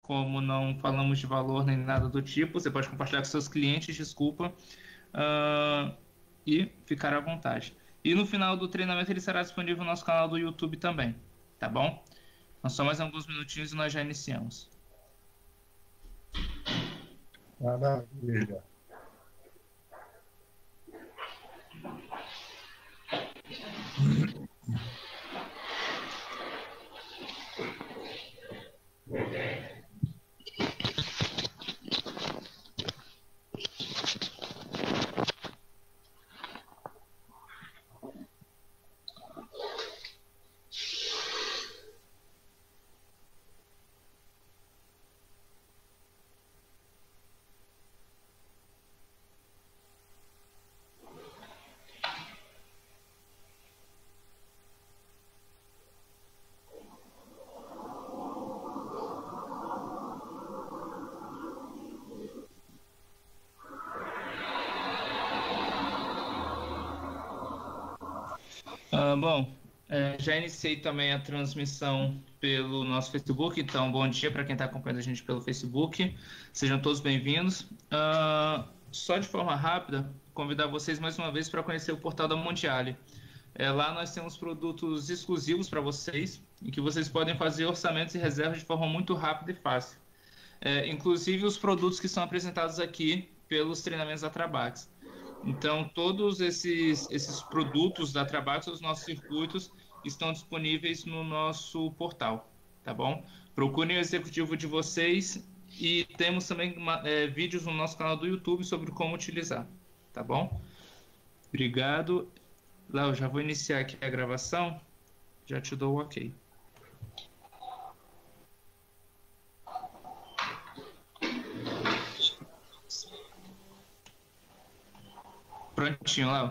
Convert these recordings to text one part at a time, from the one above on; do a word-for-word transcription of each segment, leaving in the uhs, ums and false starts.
como não falamos de valor nem nada do tipo, você pode compartilhar com seus clientes, desculpa, uh, e ficar à vontade. E no final do treinamento ele será disponível no nosso canal do YouTube também, tá bom? Então, só mais alguns minutinhos e nós já iniciamos. Maravilha. Uh, bom, é, já iniciei também a transmissão pelo nosso Facebook, então bom dia para quem está acompanhando a gente pelo Facebook, sejam todos bem-vindos. Uh, só de forma rápida, convidar vocês mais uma vez para conhecer o portal da Mondiale. É, lá nós temos produtos exclusivos para vocês, em que vocês podem fazer orçamentos e reservas de forma muito rápida e fácil. É, inclusive os produtos que são apresentados aqui pelos treinamentos da Trabax. Então, todos esses, esses produtos da Trabax, os nossos circuitos, estão disponíveis no nosso portal, tá bom? Procurem o executivo de vocês e temos também uma, é, vídeos no nosso canal do YouTube sobre como utilizar, tá bom? Obrigado. Léo, já vou iniciar aqui a gravação, já te dou o ok. Prontinho, Léo.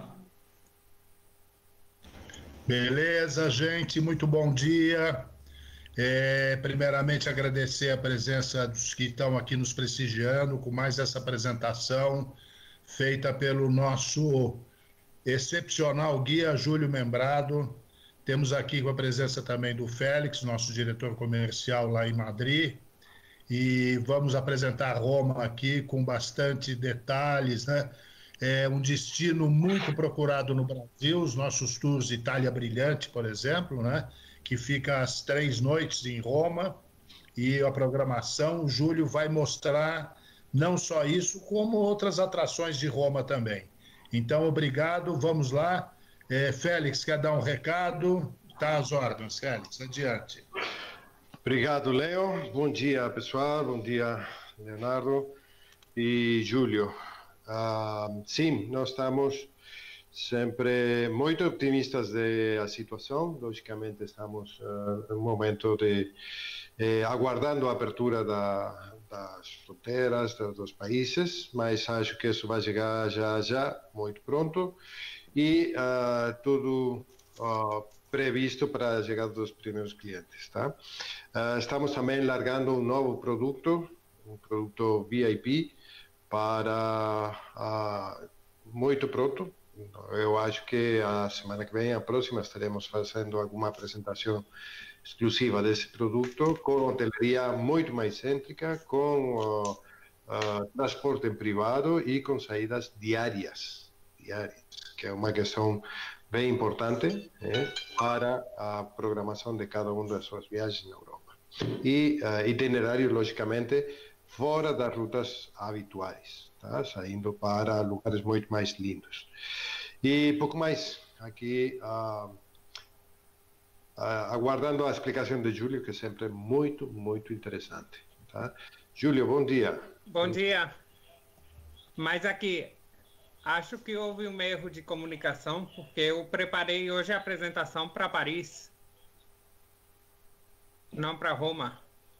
Beleza, gente, muito bom dia. É, primeiramente, agradecer a presença dos que estão aqui nos prestigiando com mais essa apresentação feita pelo nosso excepcional guia Júlio Membrado. Temos aqui com a presença também do Félix, nosso diretor comercial lá em Madrid, e vamos apresentar Roma aqui com bastante detalhes, né? É um destino muito procurado no Brasil, os nossos tours Itália Brilhante, por exemplo, né? Que fica às três noites em Roma, e a programação, o Júlio vai mostrar não só isso, como outras atrações de Roma também. Então, obrigado, vamos lá. É, Félix, quer dar um recado? Está às ordens, Félix, adiante. Obrigado, Leo. Bom dia, pessoal. Bom dia, Leonardo e Júlio. Uh, sim, nós estamos sempre muito optimistas da situação. Logicamente, estamos uh, no momento de eh, aguardando a abertura da, das fronteiras dos países, mas acho que isso vai chegar já, já, muito pronto, e uh, tudo uh, previsto para a chegada dos primeiros clientes, tá? Uh, estamos também largando um novo produto, um produto V I P, para uh, muito pronto. Eu acho que a semana que vem, a próxima, estaremos fazendo alguma apresentação exclusiva desse produto, com hoteleria muito mais cêntrica, com uh, uh, transporte em privado e com saídas diárias, diárias, que é uma questão bem importante, eh, para a programação de cada uma das suas viagens na Europa. E uh, itinerário, logicamente, fora das rutas habituais, tá? Saindo para lugares muito mais lindos. E pouco mais, aqui uh, uh, aguardando a explicação de Júlio, que é sempre muito, muito interessante, tá? Júlio, bom dia. Bom dia. Mas aqui, acho que houve um erro de comunicação, porque eu preparei hoje a apresentação para Paris, não para Roma.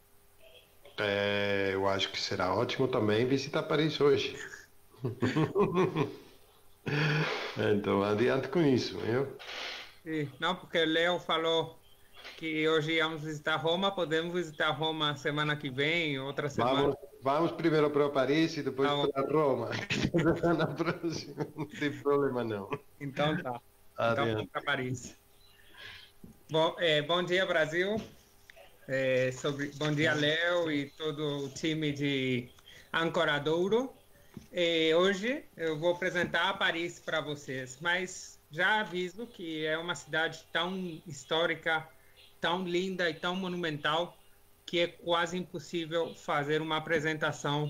É, eu acho que será ótimo também visitar Paris hoje. Então, adiante com isso, viu? Sim, não, porque o Leo falou que hoje íamos visitar Roma, podemos visitar Roma semana que vem, outra semana. Vamos, vamos primeiro para Paris e depois tá para Roma. Na próxima, não tem problema não. Então tá. Adiante. Então vamos para Paris. Bom, é, bom dia, Brasil. É, sobre... Bom dia, Léo e todo o time de Ancoradouro. É, hoje eu vou apresentar Paris para vocês, mas já aviso que é uma cidade tão histórica, tão linda e tão monumental que é quase impossível fazer uma apresentação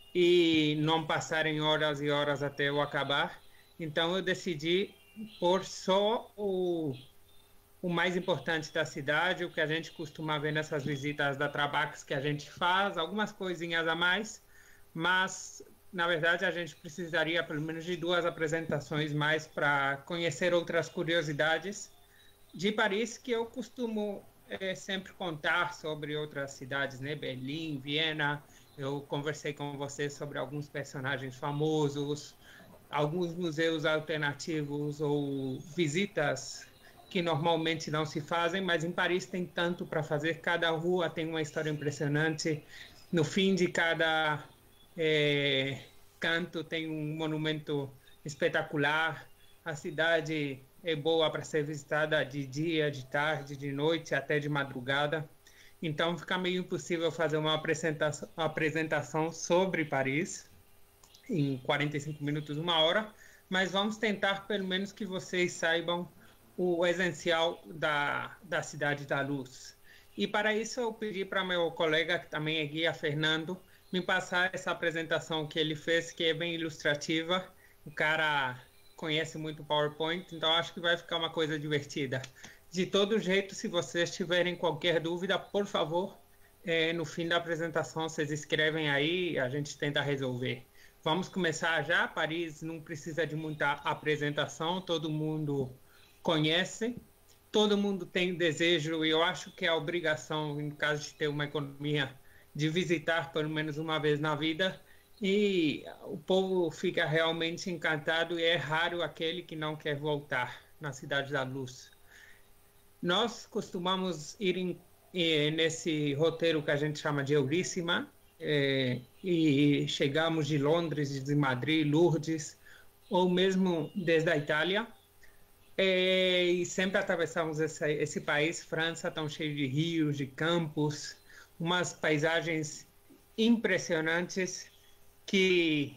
e não passarem horas e horas até eu acabar. Então eu decidi pôr só o, o mais importante da cidade, o que a gente costuma ver nessas visitas da Trabax que a gente faz, algumas coisinhas a mais, mas na verdade a gente precisaria pelo menos de duas apresentações mais para conhecer outras curiosidades de Paris que eu costumo é, sempre contar sobre outras cidades, né? Berlim, Viena. Eu conversei com vocês sobre alguns personagens famosos, alguns museus alternativos ou visitas que normalmente não se fazem, mas em Paris tem tanto para fazer. Cada rua tem uma história impressionante. No fim de cada é, canto tem um monumento espetacular. A cidade é boa para ser visitada de dia, de tarde, de noite, até de madrugada. Então fica meio impossível fazer uma apresentação, uma apresentação sobre Paris em quarenta e cinco minutos, uma hora, mas vamos tentar pelo menos que vocês saibam o essencial da, da Cidade da Luz. E para isso eu pedi para meu colega, que também é guia, Fernando, me passar essa apresentação que ele fez, que é bem ilustrativa. O cara conhece muito PowerPoint, então acho que vai ficar uma coisa divertida. De todo jeito, se vocês tiverem qualquer dúvida, por favor, é, no fim da apresentação, vocês escrevem aí e a gente tenta resolver. Vamos começar já. Paris não precisa de muita apresentação, todo mundo conhece, todo mundo tem desejo, e eu acho que é a obrigação, em caso de ter uma economia, de visitar pelo menos uma vez na vida. E o povo fica realmente encantado e é raro aquele que não quer voltar na Cidade da Luz. Nós costumamos ir em, eh, nesse roteiro que a gente chama de Euríssima, eh, e chegamos de Londres, de Madrid, Lourdes, ou mesmo desde a Itália, eh, e sempre atravessamos esse, esse país, França, tão cheio de rios, de campos, umas paisagens impressionantes, que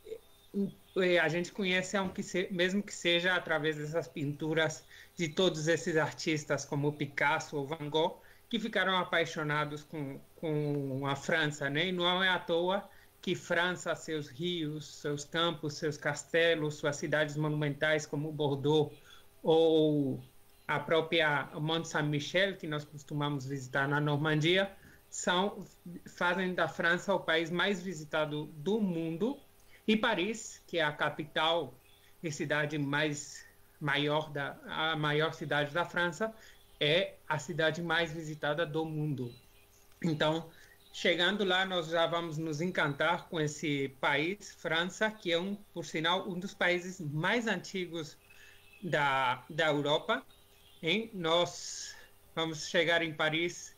a gente conhece, mesmo que seja através dessas pinturas de todos esses artistas como Picasso ou Van Gogh, que ficaram apaixonados com, com a França, né? E não é à toa que França, seus rios, seus campos, seus castelos, suas cidades monumentais como Bordeaux ou a própria Mont Saint-Michel, que nós costumamos visitar na Normandia, São, fazem da França o país mais visitado do mundo, e Paris, que é a capital e cidade mais maior da a maior cidade da França, é a cidade mais visitada do mundo. Então, chegando lá, nós já vamos nos encantar com esse país, França, que é um, por sinal, um dos países mais antigos da da Europa. Hein? Nós vamos chegar em Paris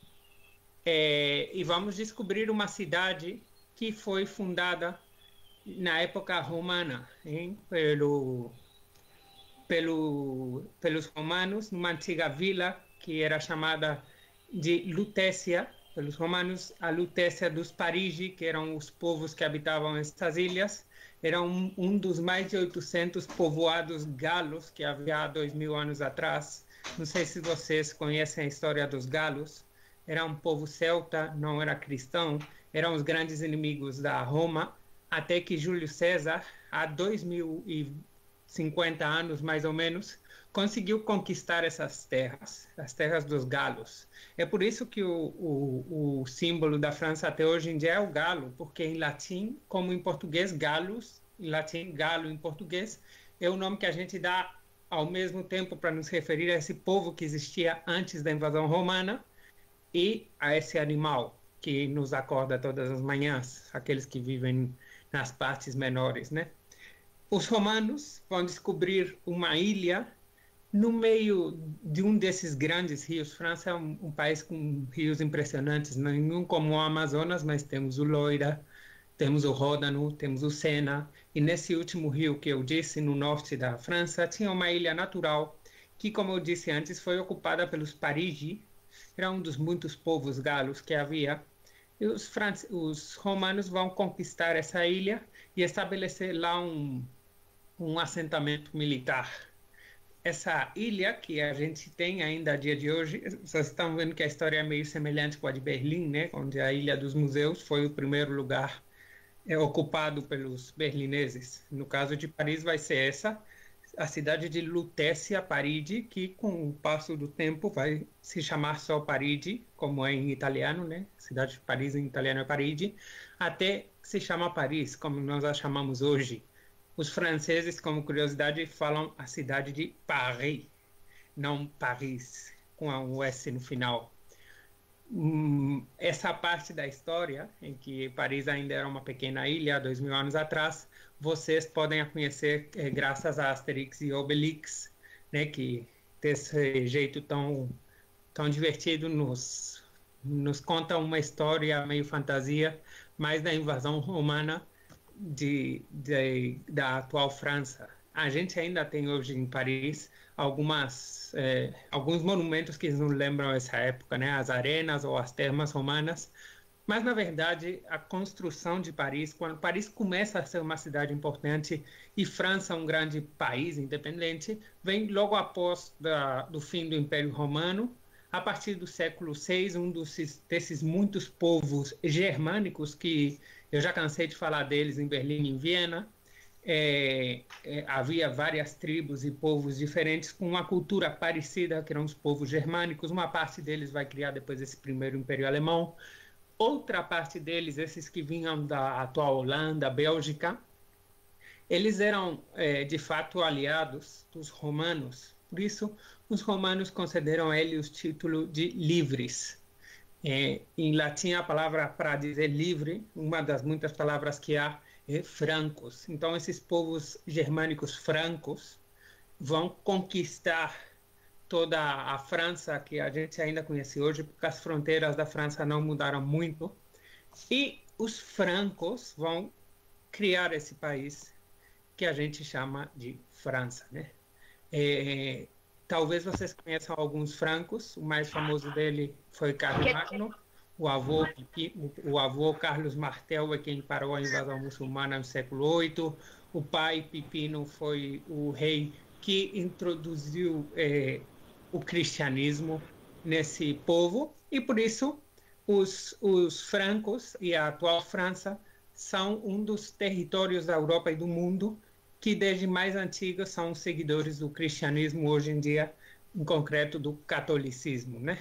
É, e vamos descobrir uma cidade que foi fundada na época romana, hein? Pelo, pelo, pelos romanos, numa antiga vila que era chamada de Lutécia, pelos romanos, a Lutécia dos Parigi, que eram os povos que habitavam essas ilhas. Era um, um dos mais de oitocentos povoados galos que havia há dois mil anos atrás. Não sei se vocês conhecem a história dos galos. Era um povo celta, não era cristão, eram os grandes inimigos da Roma, até que Júlio César, há dois mil e cinquenta anos mais ou menos, conseguiu conquistar essas terras, as terras dos galos. É por isso que o, o, o símbolo da França até hoje em dia é o galo, porque em latim, como em português, galos, em latim, galo em português, é o nome que a gente dá ao mesmo tempo para nos referir a esse povo que existia antes da invasão romana, e a esse animal que nos acorda todas as manhãs, aqueles que vivem nas partes menores, né? Os romanos vão descobrir uma ilha no meio de um desses grandes rios. França é um, um país com rios impressionantes, nenhum como o Amazonas, mas temos o Loira, temos o Ródano, temos o Sena, e nesse último rio que eu disse, no norte da França, tinha uma ilha natural que, como eu disse antes, foi ocupada pelos Parigi, era um dos muitos povos galos que havia. E os, os romanos vão conquistar essa ilha e estabelecer lá um, um assentamento militar. Essa ilha que a gente tem ainda a dia de hoje, vocês estão vendo que a história é meio semelhante com a de Berlim, né? Onde a Ilha dos Museus foi o primeiro lugar é, ocupado pelos berlineses. No caso de Paris vai ser essa, a cidade de Lutécia Parigi, que com o passo do tempo vai se chamar só Parigi, como é em italiano, né? Cidade de Paris em italiano é Parigi, até se chama Paris, como nós a chamamos hoje. Os franceses, como curiosidade, falam a cidade de Paris, não Paris, com um S no final. Hum, essa parte da história, em que Paris ainda era uma pequena ilha, dois mil anos atrás, vocês podem a conhecer eh, graças a Asterix e Obelix, né, que desse jeito tão, tão divertido nos, nos conta uma história meio fantasia, mais da invasão romana, De, de, da atual França. A gente ainda tem hoje em Paris algumas, eh, alguns monumentos que nos lembram essa época, né? As arenas ou as termas romanas, mas na verdade a construção de Paris, quando Paris começa a ser uma cidade importante e França um grande país independente, vem logo após da, do fim do Império Romano. A partir do século seis, um dos, desses muitos povos germânicos que eu já cansei de falar deles em Berlim e em Viena, é, é, havia várias tribos e povos diferentes com uma cultura parecida, que eram os povos germânicos. Uma parte deles vai criar depois esse primeiro Império Alemão. Outra parte deles, esses que vinham da atual Holanda, Bélgica, eles eram, é, de fato, aliados dos romanos. Por isso, os romanos concederam a eles o título de livres. É, em latim, a palavra para dizer livre, uma das muitas palavras que há, é francos. Então, esses povos germânicos francos vão conquistar toda a França, que a gente ainda conhece hoje, porque as fronteiras da França não mudaram muito. E os francos vão criar esse país que a gente chama de França, né? É, talvez vocês conheçam alguns francos. O mais famoso dele foi Carlomagno. O avô, o avô Carlos Martel é quem parou a invasão muçulmana no século oito. O pai Pipino foi o rei que introduziu é, o cristianismo nesse povo. E por isso os, os francos e a atual França são um dos territórios da Europa e do mundo que desde mais antigos são seguidores do cristianismo, hoje em dia, em concreto, do catolicismo, né?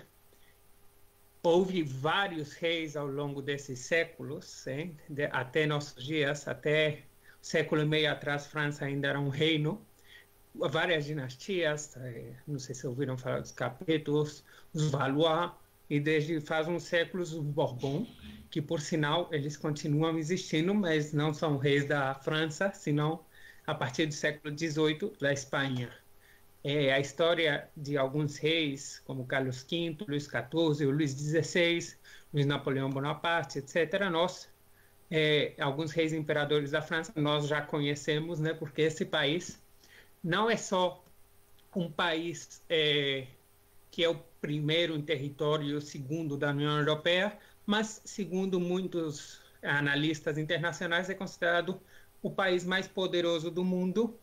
Houve vários reis ao longo desses séculos, hein? De, até nossos dias, até o século e meio atrás, França ainda era um reino. Várias dinastias, não sei se ouviram falar dos Capetos, os Valois, e desde faz uns séculos os Bourbon, que, por sinal, eles continuam existindo, mas não são reis da França, senão a partir do século dezoito, da Espanha. É, a história de alguns reis, como Carlos quinto, Luís quatorze, Luís dezesseis, Luís Napoleão Bonaparte, etcétera, nós, é, alguns reis imperadores da França, nós já conhecemos, né, porque esse país não é só um país é, que é o primeiro em território e o segundo da União Europeia, mas, segundo muitos analistas internacionais, é considerado o país mais poderoso do mundo,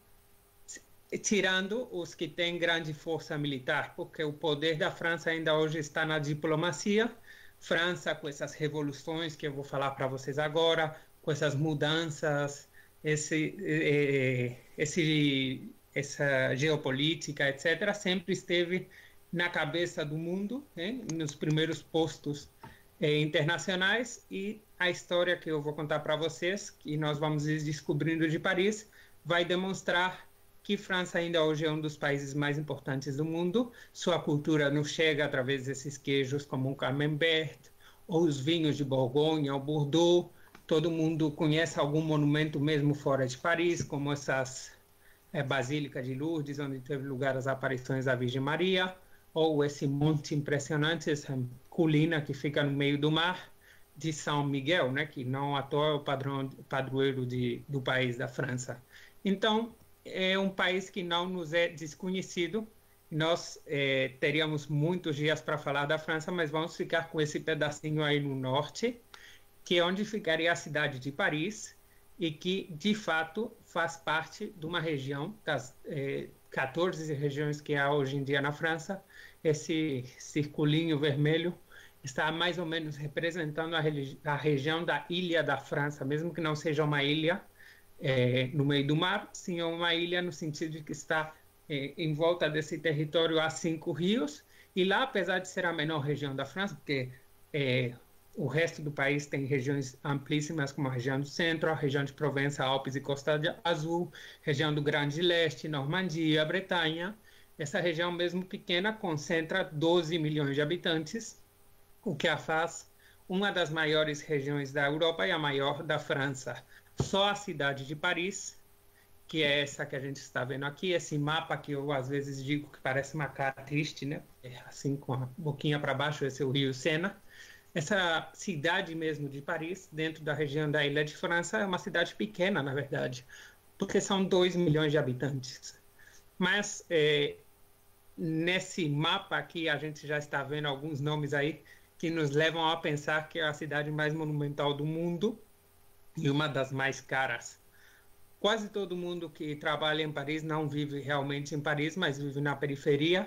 tirando os que têm grande força militar, porque o poder da França ainda hoje está na diplomacia. França, com essas revoluções que eu vou falar para vocês agora, com essas mudanças, esse, esse, essa geopolítica, etcétera, sempre esteve na cabeça do mundo, né, nos primeiros postos eh, internacionais, e a história que eu vou contar para vocês, que nós vamos descobrindo de Paris, vai demonstrar que França ainda hoje é um dos países mais importantes do mundo. Sua cultura nos chega através desses queijos como o Camembert, ou os vinhos de Borgonha, o Bordeaux. Todo mundo conhece algum monumento mesmo fora de Paris, como essas é, Basílica de Lourdes, onde teve lugar as aparições da Virgem Maria, ou esse monte impressionante, essa colina que fica no meio do mar, de São Miguel, né, que não à toa é o padrão, padroeiro de, do país da França. Então, é um país que não nos é desconhecido, Nós eh, teríamos muitos dias para falar da França, mas vamos ficar com esse pedacinho aí no norte, que é onde ficaria a cidade de Paris, e que, de fato, faz parte de uma região, das eh, quatorze regiões que há hoje em dia na França. Esse circulinho vermelho está mais ou menos representando a, a região da Ilha da França, mesmo que não seja uma ilha eh, no meio do mar, sim uma ilha no sentido de que está eh, em volta desse território há cinco rios, e lá, apesar de ser a menor região da França, porque eh, o resto do país tem regiões amplíssimas, como a região do centro, a região de Provença, Alpes e Costa Azul, região do Grande Leste, Normandia, Bretanha. Essa região, mesmo pequena, concentra doze milhões de habitantes, o que a faz uma das maiores regiões da Europa e a maior da França. Só a cidade de Paris, que é essa que a gente está vendo aqui, esse mapa que eu às vezes digo que parece uma cara triste, né? É assim, com a boquinha para baixo, esse é o Rio Sena. Essa cidade mesmo de Paris, dentro da região da Ilha de França, é uma cidade pequena, na verdade, porque são dois milhões de habitantes. Mas é, nesse mapa aqui a gente já está vendo alguns nomes aí que nos levam a pensar que é a cidade mais monumental do mundo e uma das mais caras. Quase todo mundo que trabalha em Paris não vive realmente em Paris, mas vive na periferia.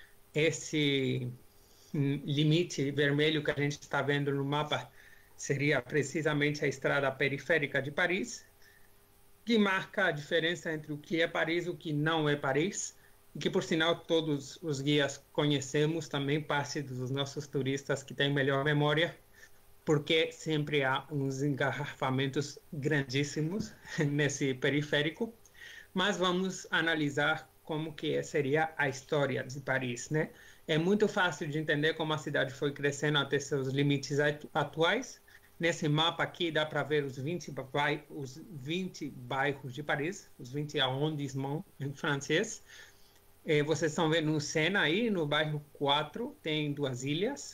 Esse limite vermelho que a gente está vendo no mapa seria precisamente a estrada periférica de Paris, que marca a diferença entre o que é Paris e o que não é Paris, e que, por sinal, todos os guias conhecemos, também parte dos nossos turistas que têm melhor memória, porque sempre há uns engarrafamentos grandíssimos nesse periférico. Mas vamos analisar como que seria a história de Paris, né? É muito fácil de entender como a cidade foi crescendo até seus limites atuais. Nesse mapa aqui dá para ver os vinte, os vinte bairros de Paris, os vinte arrondissements em francês. É, vocês estão vendo no Sena aí, no bairro quatro, tem duas ilhas.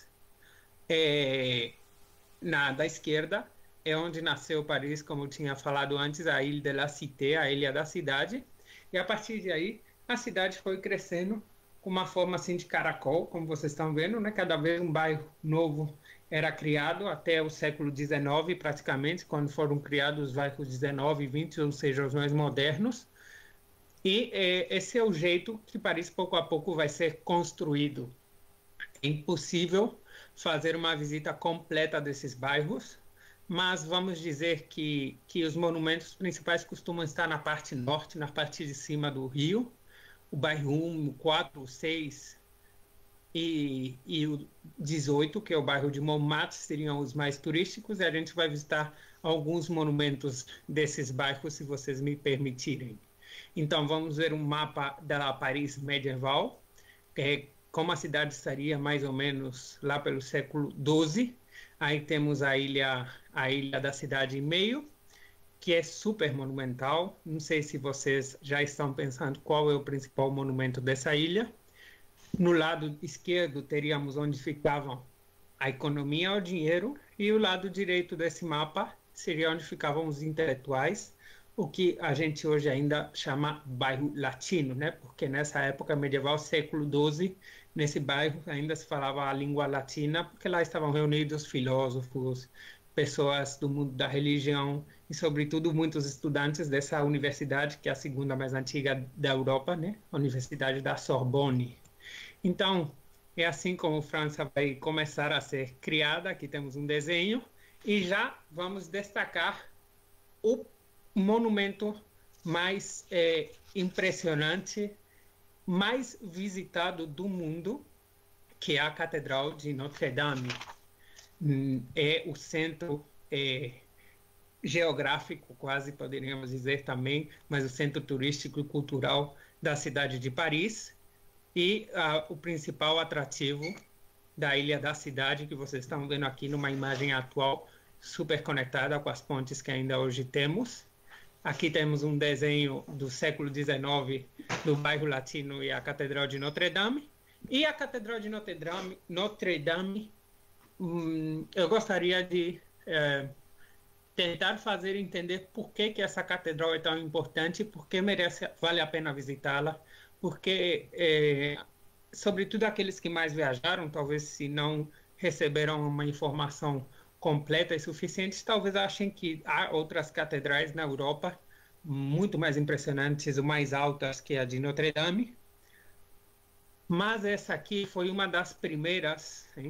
É, na da esquerda é onde nasceu Paris, como eu tinha falado antes, a Ilha de la Cité, a ilha da cidade. E a partir de aí, a cidade foi crescendo com uma forma assim de caracol, como vocês estão vendo, né? Cada vez um bairro novo era criado até o século dezenove, praticamente, quando foram criados os bairros dezenove e vinte, ou seja, os mais modernos. E é, esse é o jeito que Paris, pouco a pouco, vai ser construído. É impossível fazer uma visita completa desses bairros, mas vamos dizer que, que os monumentos principais costumam estar na parte norte, na parte de cima do rio. O bairro um, quatro, seis e, e o dezoito, que é o bairro de Montmartre, seriam os mais turísticos, e a gente vai visitar alguns monumentos desses bairros, se vocês me permitirem. Então, vamos ver um mapa da Paris medieval, que é como a cidade estaria mais ou menos lá pelo século doze. Aí temos a ilha, a ilha da cidade em meio, que é super monumental. Não sei se vocês já estão pensando qual é o principal monumento dessa ilha. No lado esquerdo teríamos onde ficavam a economia, o dinheiro, e o lado direito desse mapa seria onde ficavam os intelectuais, o que a gente hoje ainda chama bairro latino, né? Porque nessa época medieval, século doze, nesse bairro ainda se falava a língua latina, porque lá estavam reunidos filósofos, pessoas do mundo da religião e, sobretudo, muitos estudantes dessa universidade, que é a segunda mais antiga da Europa, né? A Universidade da Sorbonne. Então, é assim como a França vai começar a ser criada. Aqui temos um desenho e já vamos destacar o monumento mais é, impressionante, mais visitado do mundo, que é a Catedral de Notre Dame. É o centro é, geográfico, quase poderíamos dizer também, mas o centro turístico e cultural da cidade de Paris, e uh, o principal atrativo da ilha da cidade, que vocês estão vendo aqui numa imagem atual, super conectada com as pontes que ainda hoje temos. Aqui temos um desenho do século dezenove do bairro latino e a Catedral de Notre Dame. E a Catedral de Notre Dame, Notre Dame hum, eu gostaria de é, tentar fazer entender por que, que essa catedral é tão importante, por que merece, vale a pena visitá-la, porque é, sobretudo aqueles que mais viajaram, talvez se não receberam uma informação completa e suficiente, talvez achem que há outras catedrais na Europa muito mais impressionantes ou mais altas que a de Notre Dame. Mas essa aqui foi uma das primeiras, hein,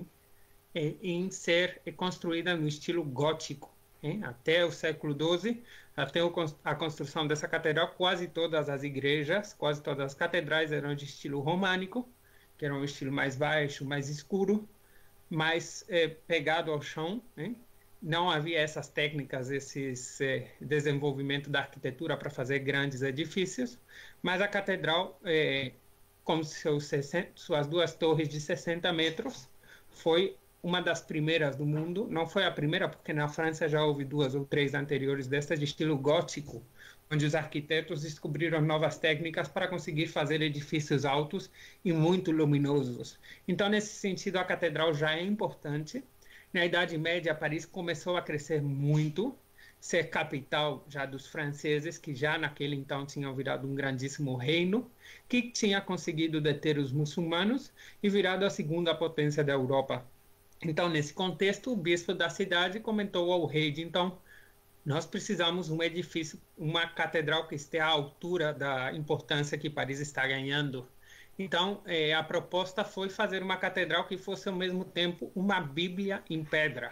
em ser construída no estilo gótico. Hein? Até o século doze, até a construção dessa catedral, quase todas as igrejas, quase todas as catedrais eram de estilo românico, que era um estilo mais baixo, mais escuro, mais é, pegado ao chão. Hein? Não havia essas técnicas, esse é, desenvolvimento da arquitetura para fazer grandes edifícios, mas a catedral, é, com seus sessenta, suas duas torres de sessenta metros, foi uma das primeiras do mundo. Não foi a primeira, porque na França já houve duas ou três anteriores dessas de estilo gótico, onde os arquitetos descobriram novas técnicas para conseguir fazer edifícios altos e muito luminosos. Então, nesse sentido, a catedral já é importante. Na Idade Média, Paris começou a crescer muito, ser capital já dos franceses, que já naquele então tinham virado um grandíssimo reino, que tinha conseguido deter os muçulmanos e virado a segunda potência da Europa. Então, nesse contexto, o bispo da cidade comentou ao rei de então: nós precisamos de um edifício, uma catedral que esteja à altura da importância que Paris está ganhando. Então, eh, a proposta foi fazer uma catedral que fosse ao mesmo tempo uma Bíblia em pedra.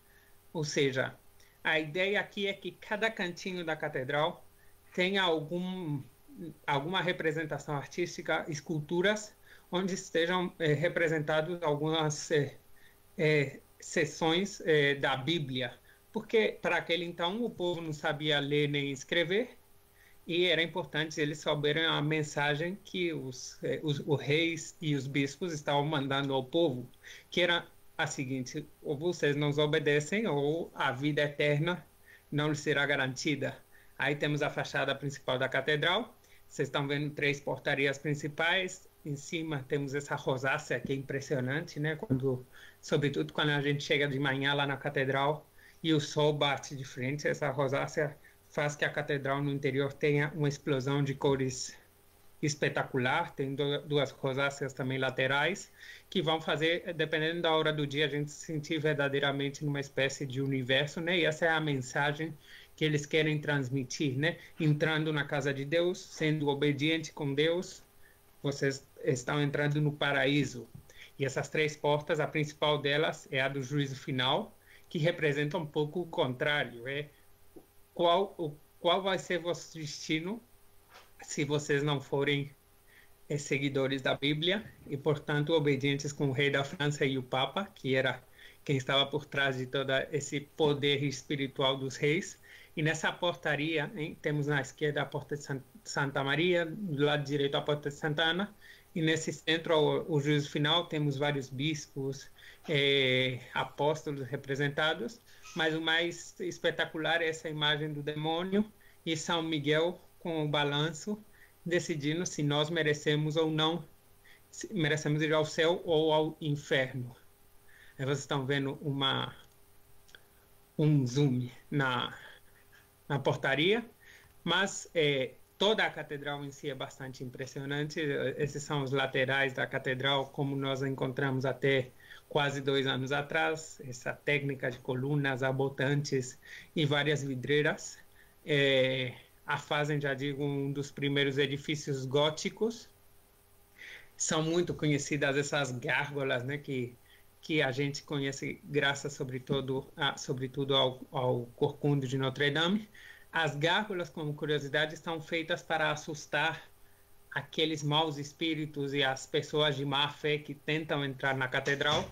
Ou seja, a ideia aqui é que cada cantinho da catedral tenha algum, alguma representação artística, esculturas, onde estejam eh, representadas algumas eh, eh, seções eh, da Bíblia. Porque, para aquele então, o povo não sabia ler nem escrever, e era importante eles saberem a mensagem que os, eh, os, os reis e os bispos estavam mandando ao povo, que era a seguinte: ou vocês não obedecem, ou a vida eterna não lhes será garantida. Aí temos a fachada principal da catedral. Vocês estão vendo três portarias principais. Em cima temos essa rosácea que é impressionante, né? Quando, sobretudo quando a gente chega de manhã lá na catedral e o sol bate de frente, essa rosácea faz que a catedral no interior tenha uma explosão de cores espetacular. Tem duas rosáceas também laterais, que vão fazer, dependendo da hora do dia, a gente se sentir verdadeiramente numa espécie de universo, né? E essa é a mensagem que eles querem transmitir, né? Entrando na casa de Deus, sendo obediente com Deus, vocês estão entrando no paraíso. E essas três portas, a principal delas é a do juízo final, que representa um pouco o contrário, é qual, o, qual vai ser vosso destino se vocês não forem é, seguidores da Bíblia e, portanto, obedientes com o rei da França e o Papa, que era quem estava por trás de todo esse poder espiritual dos reis. E nessa portaria, hein, temos na esquerda a Porta de Santa Maria, do lado direito a Porta de Santa Ana, e nesse centro, o, o juízo final, temos vários bispos, é, apóstolos representados, mas o mais espetacular é essa imagem do demônio e São Miguel com o balanço, decidindo se nós merecemos ou não, merecemos ir ao céu ou ao inferno. Aí vocês estão vendo uma, um zoom na, na portaria, mas é, toda a catedral em si é bastante impressionante. Esses são os laterais da catedral, como nós encontramos até quase dois anos atrás, essa técnica de colunas abotantes e várias vidreiras. É, a fazem, já digo, um dos primeiros edifícios góticos. São muito conhecidas essas gárgolas, né, que, que a gente conhece graças, sobretudo, a, sobretudo ao, ao Corcunda de Notre Dame. As gárgolas, como curiosidade, estão feitas para assustar aqueles maus espíritos e as pessoas de má fé que tentam entrar na catedral,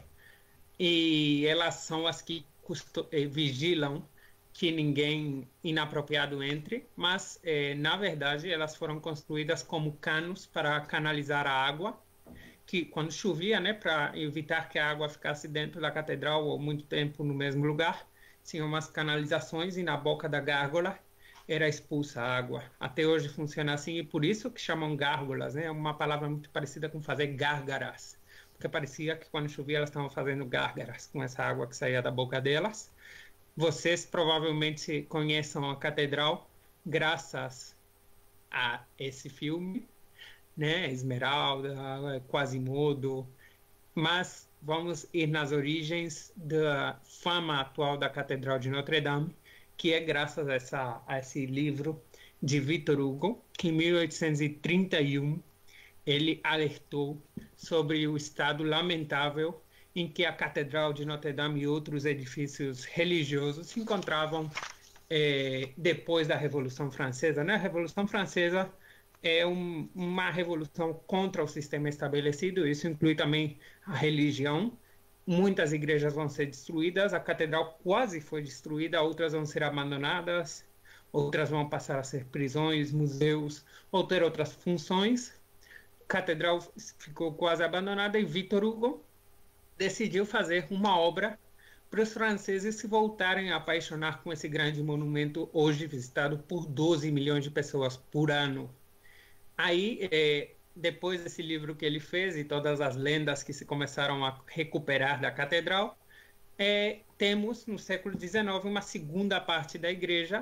e elas são as que vigilam que ninguém inapropriado entre, mas, eh, na verdade, elas foram construídas como canos para canalizar a água, que quando chovia, né, para evitar que a água ficasse dentro da catedral ou muito tempo no mesmo lugar, tinha umas canalizações e na boca da gárgola era expulsa a água. Até hoje funciona assim, e por isso que chamam gárgolas, né? É uma palavra muito parecida com fazer gárgaras, porque parecia que quando chovia elas estavam fazendo gárgaras com essa água que saía da boca delas. Vocês provavelmente conheçam a catedral graças a esse filme, né? Esmeralda, Quasimodo, mas vamos ir nas origens da fama atual da Catedral de Notre Dame, que é graças a, essa, a esse livro de Victor Hugo, que em mil oitocentos e trinta e um ele alertou sobre o estado lamentável em que a Catedral de Notre Dame e outros edifícios religiosos se encontravam eh, depois da Revolução Francesa. Né? A Revolução Francesa é um, uma revolução contra o sistema estabelecido, isso inclui também a religião. Muitas igrejas vão ser destruídas, a catedral quase foi destruída, outras vão ser abandonadas, outras vão passar a ser prisões, museus, ou ter outras funções. A catedral ficou quase abandonada e Victor Hugo decidiu fazer uma obra para os franceses se voltarem a apaixonar com esse grande monumento, hoje visitado por doze milhões de pessoas por ano. Aí, é, depois desse livro que ele fez e todas as lendas que se começaram a recuperar da catedral, é, temos no século dezenove uma segunda parte da igreja,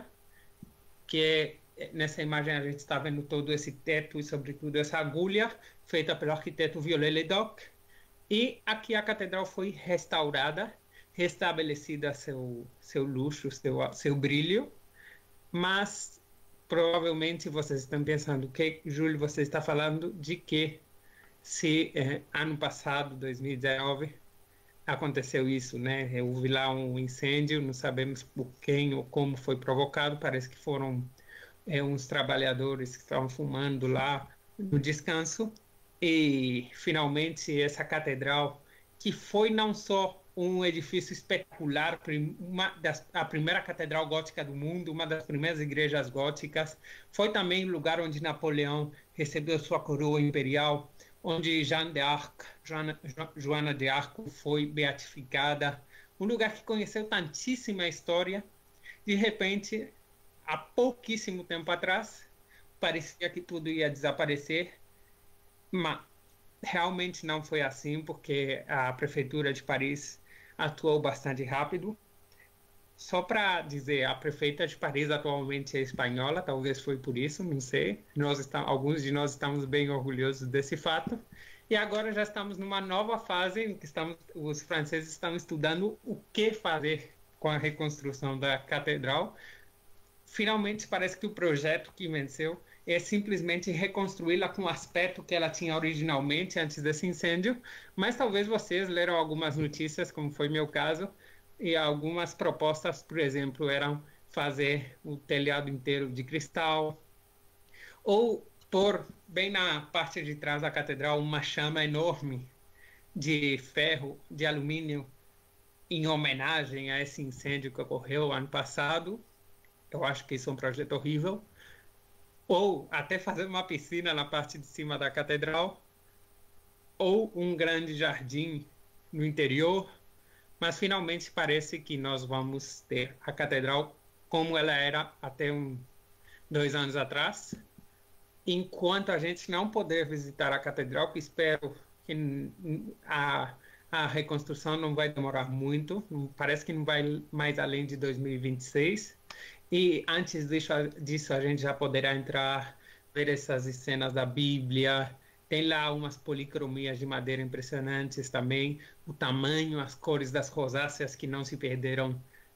que é, nessa imagem a gente está vendo todo esse teto e sobretudo essa agulha, feita pelo arquiteto Viollet-le-Duc, e aqui a catedral foi restaurada, restabelecida seu, seu luxo, seu, seu brilho, mas provavelmente vocês estão pensando que, Júlio, você está falando de que se eh, ano passado, dois mil e dezenove, aconteceu isso, né? Houve lá um incêndio, não sabemos por quem ou como foi provocado, parece que foram eh, uns trabalhadores que estavam fumando lá no descanso, e finalmente essa catedral, que foi não só um edifício espetacular, uma das, a primeira catedral gótica do mundo, uma das primeiras igrejas góticas, foi também o lugar onde Napoleão recebeu sua coroa imperial, onde Jeanne d'Arc, Joana, Joana de Arco foi beatificada, um lugar que conheceu tantíssima história. De repente, há pouquíssimo tempo atrás, parecia que tudo ia desaparecer, mas realmente não foi assim, porque a prefeitura de Paris atuou bastante rápido. Só para dizer, a prefeita de Paris atualmente é espanhola, talvez foi por isso, não sei. Nós estamos, alguns de nós estamos bem orgulhosos desse fato. E agora já estamos numa nova fase em que estamos, os franceses estão estudando o que fazer com a reconstrução da catedral. Finalmente parece que o projeto que venceu é simplesmente reconstruí-la com o aspecto que ela tinha originalmente antes desse incêndio, mas talvez vocês leram algumas notícias, como foi meu caso, e algumas propostas, por exemplo, eram fazer o telhado inteiro de cristal, ou pôr bem na parte de trás da catedral uma chama enorme de ferro, de alumínio, em homenagem a esse incêndio que ocorreu ano passado. Eu acho que isso é um projeto horrível. Ou até fazer uma piscina na parte de cima da catedral, ou um grande jardim no interior, mas finalmente parece que nós vamos ter a catedral como ela era até um, dois anos atrás. Enquanto a gente não puder visitar a catedral, que espero que a, a reconstrução não vai demorar muito, parece que não vai mais além de dois mil e vinte e seis, e antes disso, disso a gente já poderá entrar, ver essas cenas da Bíblia. Tem lá umas policromias de madeira impressionantes também, o tamanho, as cores das rosáceas que não se perderam,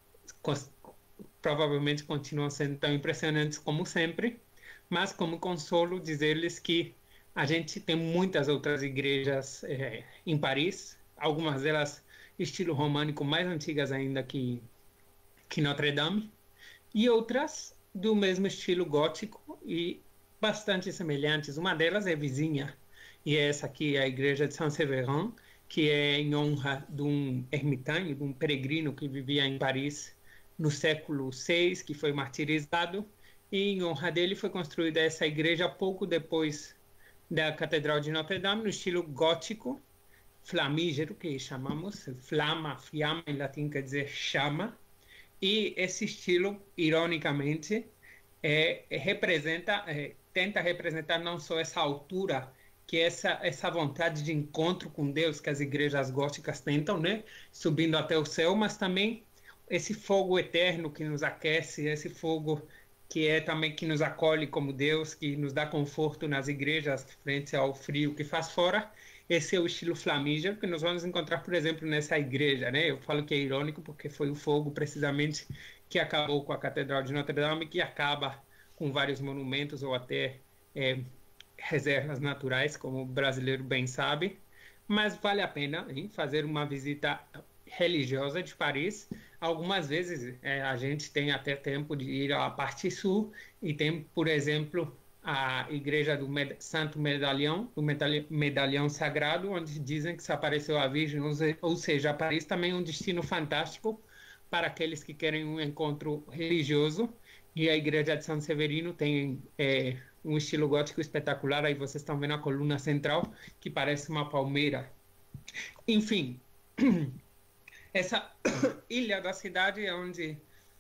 provavelmente continuam sendo tão impressionantes como sempre, mas como consolo dizer-lhes que a gente tem muitas outras igrejas eh, em Paris, algumas delas estilo românico, mais antigas ainda que, que Notre Dame, e outras do mesmo estilo gótico e bastante semelhantes. Uma delas é vizinha, e essa aqui é a igreja de Saint-Séverin, que é em honra de um ermitão, de um peregrino que vivia em Paris no século seis, que foi martirizado, e em honra dele foi construída essa igreja pouco depois da Catedral de Notre Dame, no estilo gótico, flamígero, que chamamos, flama, fiamma em latim quer dizer chama. E esse estilo, ironicamente, é, é, representa, é, tenta representar não só essa altura, que é essa, essa vontade de encontro com Deus que as igrejas góticas tentam, né? Subindo até o céu, mas também esse fogo eterno que nos aquece, esse fogo que é também que nos acolhe como Deus, que nos dá conforto nas igrejas frente ao frio que faz fora. Esse é o estilo flamígero que nós vamos encontrar, por exemplo, nessa igreja, né? Eu falo que é irônico porque foi o fogo precisamente que acabou com a Catedral de Notre Dame, que acaba com vários monumentos ou até é, reservas naturais, como o brasileiro bem sabe. Mas vale a pena, hein, fazer uma visita religiosa de Paris. Algumas vezes é, a gente tem até tempo de ir à parte sul e tem, por exemplo, a igreja do Med Santo Medalhão, do Medalhão Sagrado, onde dizem que se apareceu a Virgem, ou seja, Paris também é um destino fantástico para aqueles que querem um encontro religioso. E a igreja de São Severino tem é, um estilo gótico espetacular. Aí vocês estão vendo a coluna central, que parece uma palmeira. Enfim, essa ilha da cidade é onde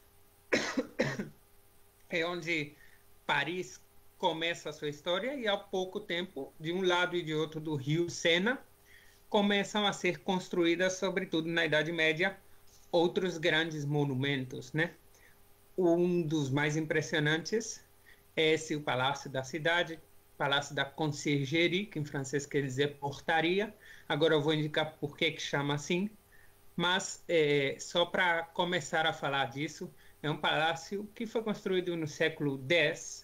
é onde Paris começa a sua história, e há pouco tempo, de um lado e de outro do rio Sena, começam a ser construídas, sobretudo na Idade Média, outros grandes monumentos, né? Um dos mais impressionantes é esse, o Palácio da Cidade, Palácio da Conciergerie, que em francês quer dizer portaria. Agora eu vou indicar por que que chama assim, mas é, só para começar a falar disso, é um palácio que foi construído no século dez,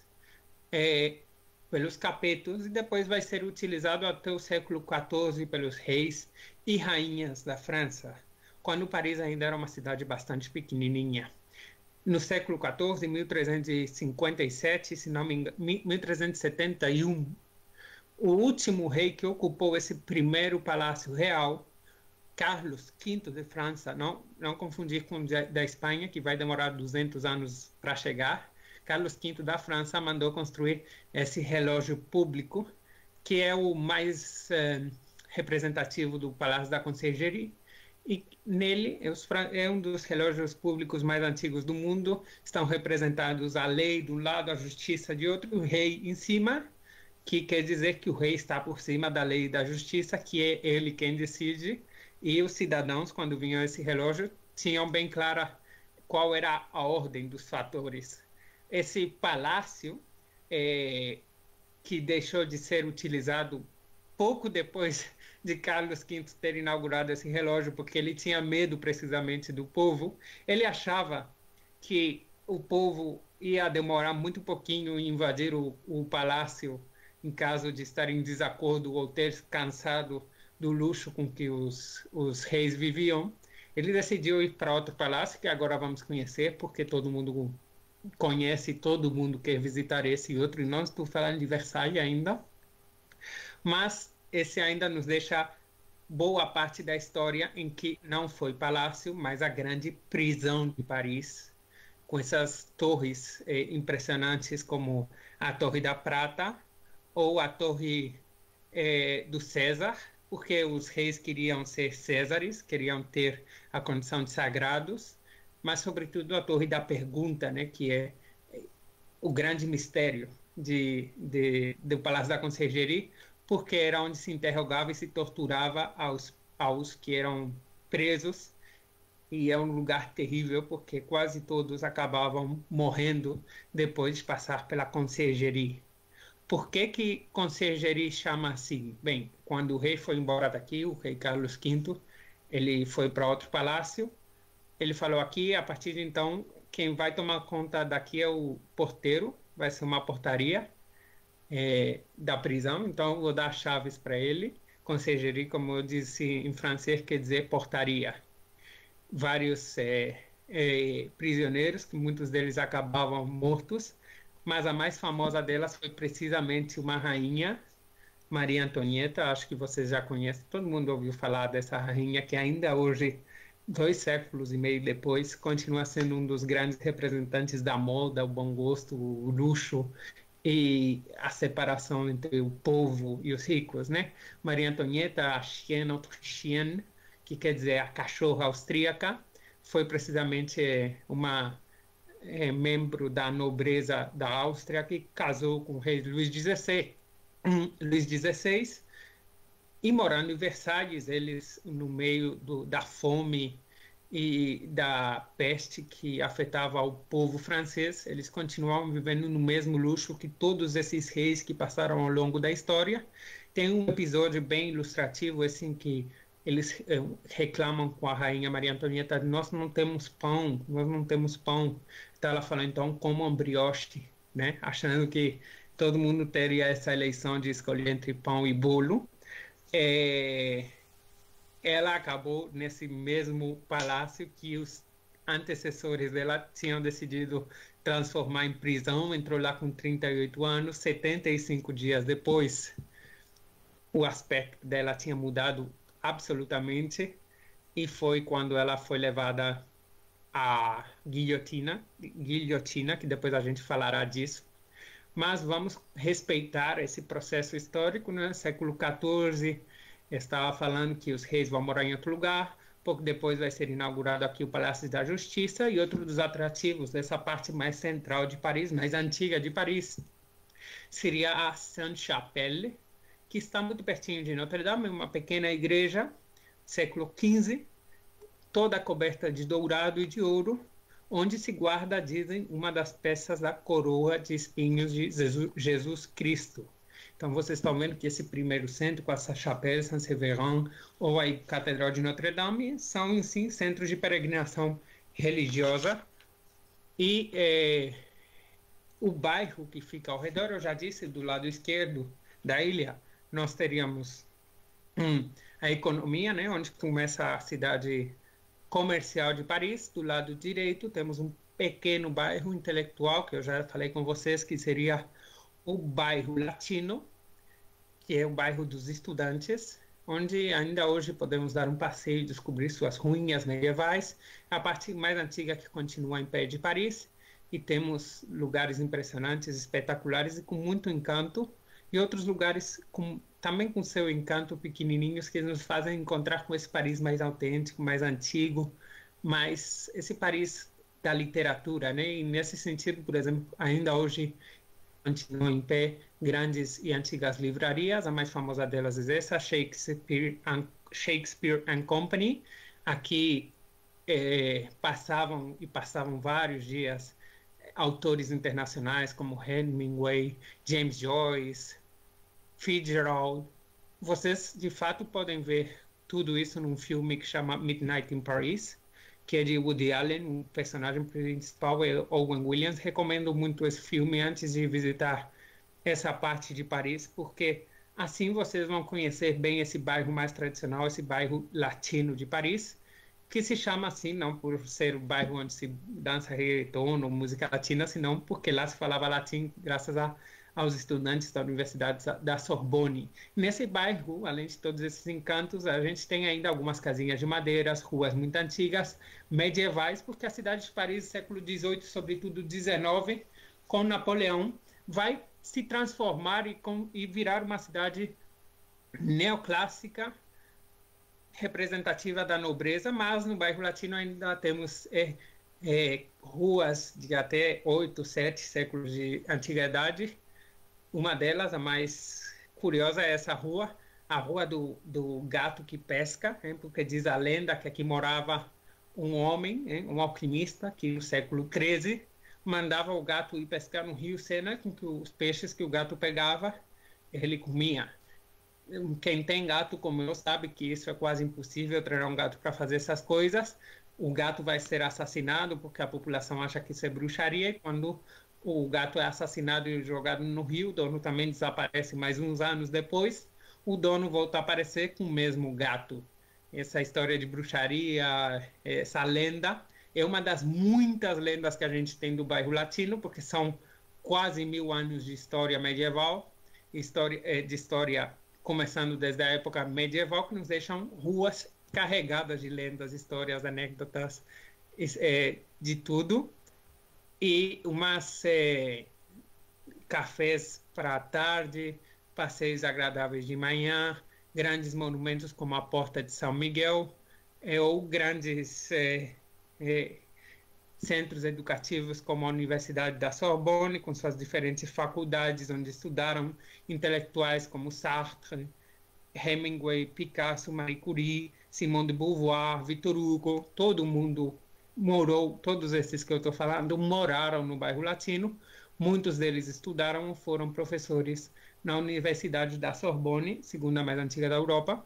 É, pelos capetos, e depois vai ser utilizado até o século quatorze pelos reis e rainhas da França, quando Paris ainda era uma cidade bastante pequenininha. No século quatorze, em mil trezentos e cinquenta e sete, se não me engano, mil trezentos e setenta e um, o último rei que ocupou esse primeiro palácio real, Carlos quinto de França, não, não confundir com o da Espanha, que vai demorar duzentos anos para chegar. Carlos quinto da França mandou construir esse relógio público, que é o mais eh, representativo do Palácio da Conciergerie, e nele é um dos relógios públicos mais antigos do mundo. Estão representados a lei de um lado, a justiça de outro, o rei em cima, que quer dizer que o rei está por cima da lei e da justiça, que é ele quem decide, e os cidadãos, quando vinham esse relógio, tinham bem clara qual era a ordem dos fatores. Esse palácio, é, que deixou de ser utilizado pouco depois de Carlos quinto ter inaugurado esse relógio, porque ele tinha medo precisamente do povo. Ele achava que o povo ia demorar muito pouquinho em invadir o, o palácio, em caso de estar em desacordo ou ter cansado do luxo com que os, os reis viviam. Ele decidiu ir para outro palácio, que agora vamos conhecer, porque todo mundo conhece, todo mundo quer visitar esse e outro, e não estou falando de Versalhes ainda, mas esse ainda nos deixa boa parte da história em que não foi palácio, mas a grande prisão de Paris, com essas torres eh, impressionantes como a Torre da Prata ou a Torre eh, do César, porque os reis queriam ser Césares, queriam ter a condição de sagrados, mas sobretudo a Torre da Pergunta, né, que é o grande mistério de, de, do Palácio da Conciergerie, porque era onde se interrogava e se torturava aos, aos que eram presos, e é um lugar terrível, porque quase todos acabavam morrendo depois de passar pela Conciergerie. Por que que Conciergerie chama assim? Bem, quando o rei foi embora daqui, o rei Carlos quinto, ele foi para outro palácio. Ele falou aqui, a partir de então, quem vai tomar conta daqui é o porteiro, vai ser uma portaria é, da prisão, então eu vou dar chaves para ele. Conciergerie, como eu disse em francês, quer dizer portaria. Vários é, é, prisioneiros, que muitos deles acabavam mortos, mas a mais famosa delas foi precisamente uma rainha, Maria Antonieta. Acho que vocês já conhecem, todo mundo ouviu falar dessa rainha, que ainda hoje, dois séculos e meio depois, continua sendo um dos grandes representantes da moda, o bom gosto, o luxo e a separação entre o povo e os ricos, né? Maria Antonieta, a Chienne Autrichienne, que quer dizer a cachorra austríaca, foi precisamente uma é, membro da nobreza da Áustria, que casou com o rei Luís dezesseis, Luís dezesseis, e morando em Versalhes, eles no meio do, da fome e da peste que afetava o povo francês. Eles continuavam vivendo no mesmo luxo que todos esses reis que passaram ao longo da história. Tem um episódio bem ilustrativo, assim, que eles eh, reclamam com a rainha Maria Antonieta: nós não temos pão, nós não temos pão. Então ela fala: então comam brioche, né? Achando que todo mundo teria essa eleição de escolher entre pão e bolo. É... Ela acabou nesse mesmo palácio que os antecessores dela tinham decidido transformar em prisão. Entrou lá com trinta e oito anos, setenta e cinco dias depois, o aspecto dela tinha mudado absolutamente, e foi quando ela foi levada à guilhotina, guilhotina, que depois a gente falará disso. Mas vamos respeitar esse processo histórico, né? Século quatorze, estava falando que os reis vão morar em outro lugar. Pouco depois vai ser inaugurado aqui o Palácio da Justiça, e outro dos atrativos dessa parte mais central de Paris, mais antiga de Paris, seria a Sainte-Chapelle, que está muito pertinho de Notre-Dame, uma pequena igreja, século quinze, toda coberta de dourado e de ouro, onde se guarda, dizem, uma das peças da coroa de espinhos de Jesus, Jesus Cristo. Então, vocês estão vendo que esse primeiro centro, com a Chapelle Saint-Séverin ou a Catedral de Notre-Dame, são, em si, centros de peregrinação religiosa. E é, o bairro que fica ao redor, eu já disse, do lado esquerdo da ilha, nós teríamos hum, a economia, né, onde começa a cidade comercial de Paris. Do lado direito, temos um pequeno bairro intelectual, que eu já falei com vocês, que seria o bairro latino, que é o bairro dos estudantes, onde ainda hoje podemos dar um passeio e descobrir suas ruínas medievais, a parte mais antiga que continua em pé de Paris, e temos lugares impressionantes, espetaculares e com muito encanto, e outros lugares com, também com seu encanto, pequenininhos, que nos fazem encontrar com esse Paris mais autêntico, mais antigo, mais esse Paris da literatura, né? E nesse sentido, por exemplo, ainda hoje continuam em pé grandes e antigas livrarias. A mais famosa delas é essa, Shakespeare and, Shakespeare and Company. Aqui é, passavam e passavam vários dias autores internacionais como Hemingway, James Joyce, Fitzgerald. Vocês, de fato, podem ver tudo isso num filme que chama Midnight in Paris, que é de Woody Allen. O personagem principal é Owen Williams. Recomendo muito esse filme antes de visitar essa parte de Paris, porque assim vocês vão conhecer bem esse bairro mais tradicional, esse bairro latino de Paris, que se chama assim não por ser o bairro onde se dança reggaeton ou música latina, senão porque lá se falava latim graças a aos estudantes da Universidade da Sorbonne. Nesse bairro, além de todos esses encantos, a gente tem ainda algumas casinhas de madeira, ruas muito antigas, medievais, porque a cidade de Paris, século dezoito, sobretudo dezenove, com Napoleão, vai se transformar e, com, e virar uma cidade neoclássica, representativa da nobreza, mas no bairro latino ainda temos é, é, ruas de até oito, sete séculos de antiguidade. Uma delas, a mais curiosa, é essa rua, a Rua do, do Gato que Pesca, hein, porque diz a lenda que aqui morava um homem, hein, um alquimista, que no século treze mandava o gato ir pescar no rio Sena, com que os peixes que o gato pegava, ele comia. Quem tem gato como eu sabe que isso é quase impossível, treinar um gato para fazer essas coisas. O gato vai ser assassinado porque a população acha que isso é bruxaria, e quando o gato é assassinado e jogado no rio, o dono também desaparece. Mais uns anos depois, o dono volta a aparecer com o mesmo gato. Essa história de bruxaria, essa lenda, é uma das muitas lendas que a gente tem do bairro latino, porque são quase mil anos de história medieval, história, de história começando desde a época medieval, que nos deixam ruas carregadas de lendas, histórias, anedotas, é, de tudo. E umas é, cafés para a tarde, passeios agradáveis de manhã, grandes monumentos como a Porta de São Miguel, é, ou grandes é, é, centros educativos como a Universidade da Sorbonne, com suas diferentes faculdades, onde estudaram intelectuais como Sartre, Hemingway, Picasso, Marie Curie, Simone de Beauvoir, Victor Hugo, todo mundo morou, todos esses que eu estou falando, moraram no bairro Latino. Muitos deles estudaram, foram professores na Universidade da Sorbonne, segunda mais antiga da Europa.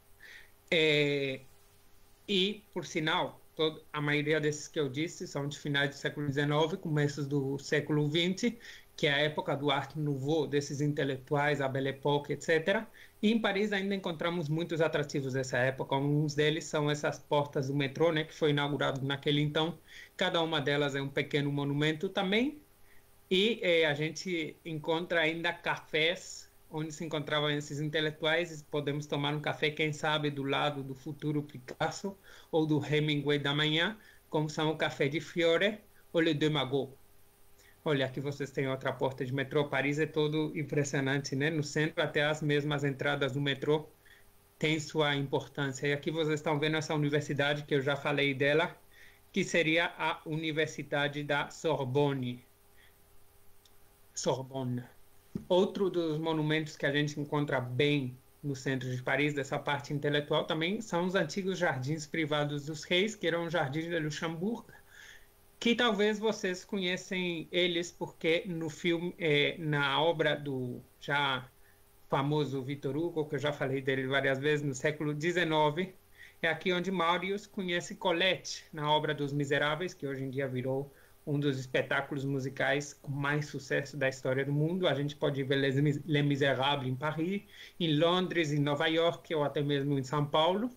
É, e, por sinal, todo, a maioria desses que eu disse são de finais do século dezenove, começos do século vinte, que é a época do Art Nouveau, desses intelectuais, a Belle Époque, etcétera. E em Paris ainda encontramos muitos atrativos dessa época. Uns deles são essas portas do metrô, né, que foi inaugurado naquele então. Cada uma delas é um pequeno monumento também. E eh, a gente encontra ainda cafés onde se encontravam esses intelectuais. Podemos tomar um café, quem sabe, do lado do futuro Picasso ou do Hemingway da manhã, como são o Café de Fiore ou Le Deux Magots. Olha, aqui vocês têm outra porta de metrô. Paris é todo impressionante, né? No centro, até as mesmas entradas do metrô têm sua importância. E aqui vocês estão vendo essa universidade, que eu já falei dela, que seria a Universidade da Sorbonne. Sorbonne. Outro dos monumentos que a gente encontra bem no centro de Paris, dessa parte intelectual também, são os antigos jardins privados dos reis, que eram os jardins de Luxemburgo, que talvez vocês conhecem eles porque no filme, eh, na obra do já famoso Victor Hugo, que eu já falei dele várias vezes, no século dezenove, é aqui onde Marius conhece Colette, na obra dos Miseráveis, que hoje em dia virou um dos espetáculos musicais com mais sucesso da história do mundo. A gente pode ver Les, Les Misérables em Paris, em Londres, em Nova York ou até mesmo em São Paulo.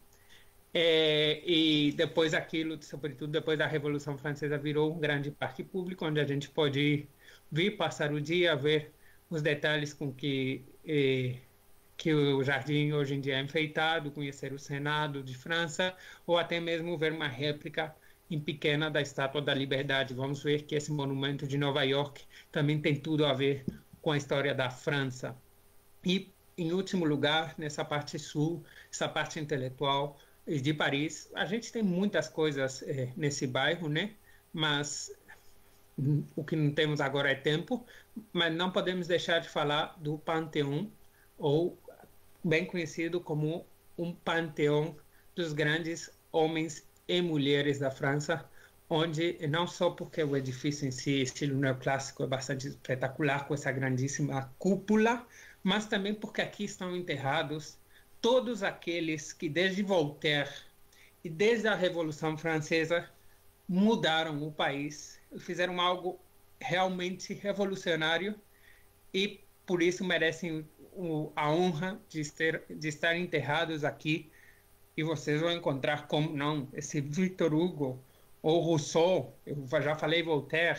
É, e depois aquilo, sobretudo depois da Revolução Francesa, virou um grande parque público, onde a gente pode vir passar o dia, ver os detalhes com que, eh, que o jardim hoje em dia é enfeitado, conhecer o Senado de França, ou até mesmo ver uma réplica em pequena da Estátua da Liberdade. Vamos ver que esse monumento de Nova York também tem tudo a ver com a história da França. E, em último lugar, nessa parte sul, essa parte intelectual de Paris, a gente tem muitas coisas eh, nesse bairro, né? Mas hum, o que não temos agora é tempo, mas não podemos deixar de falar do Panteão, ou bem conhecido como um panteão dos grandes homens e mulheres da França, onde não só porque o edifício em si, estilo neoclássico, é bastante espetacular, com essa grandíssima cúpula, mas também porque aqui estão enterrados todos aqueles que desde Voltaire e desde a Revolução Francesa mudaram o país, fizeram algo realmente revolucionário e por isso merecem o, a honra de, ter, de estar enterrados aqui. E vocês vão encontrar, como não, esse Victor Hugo ou Rousseau, eu já falei Voltaire,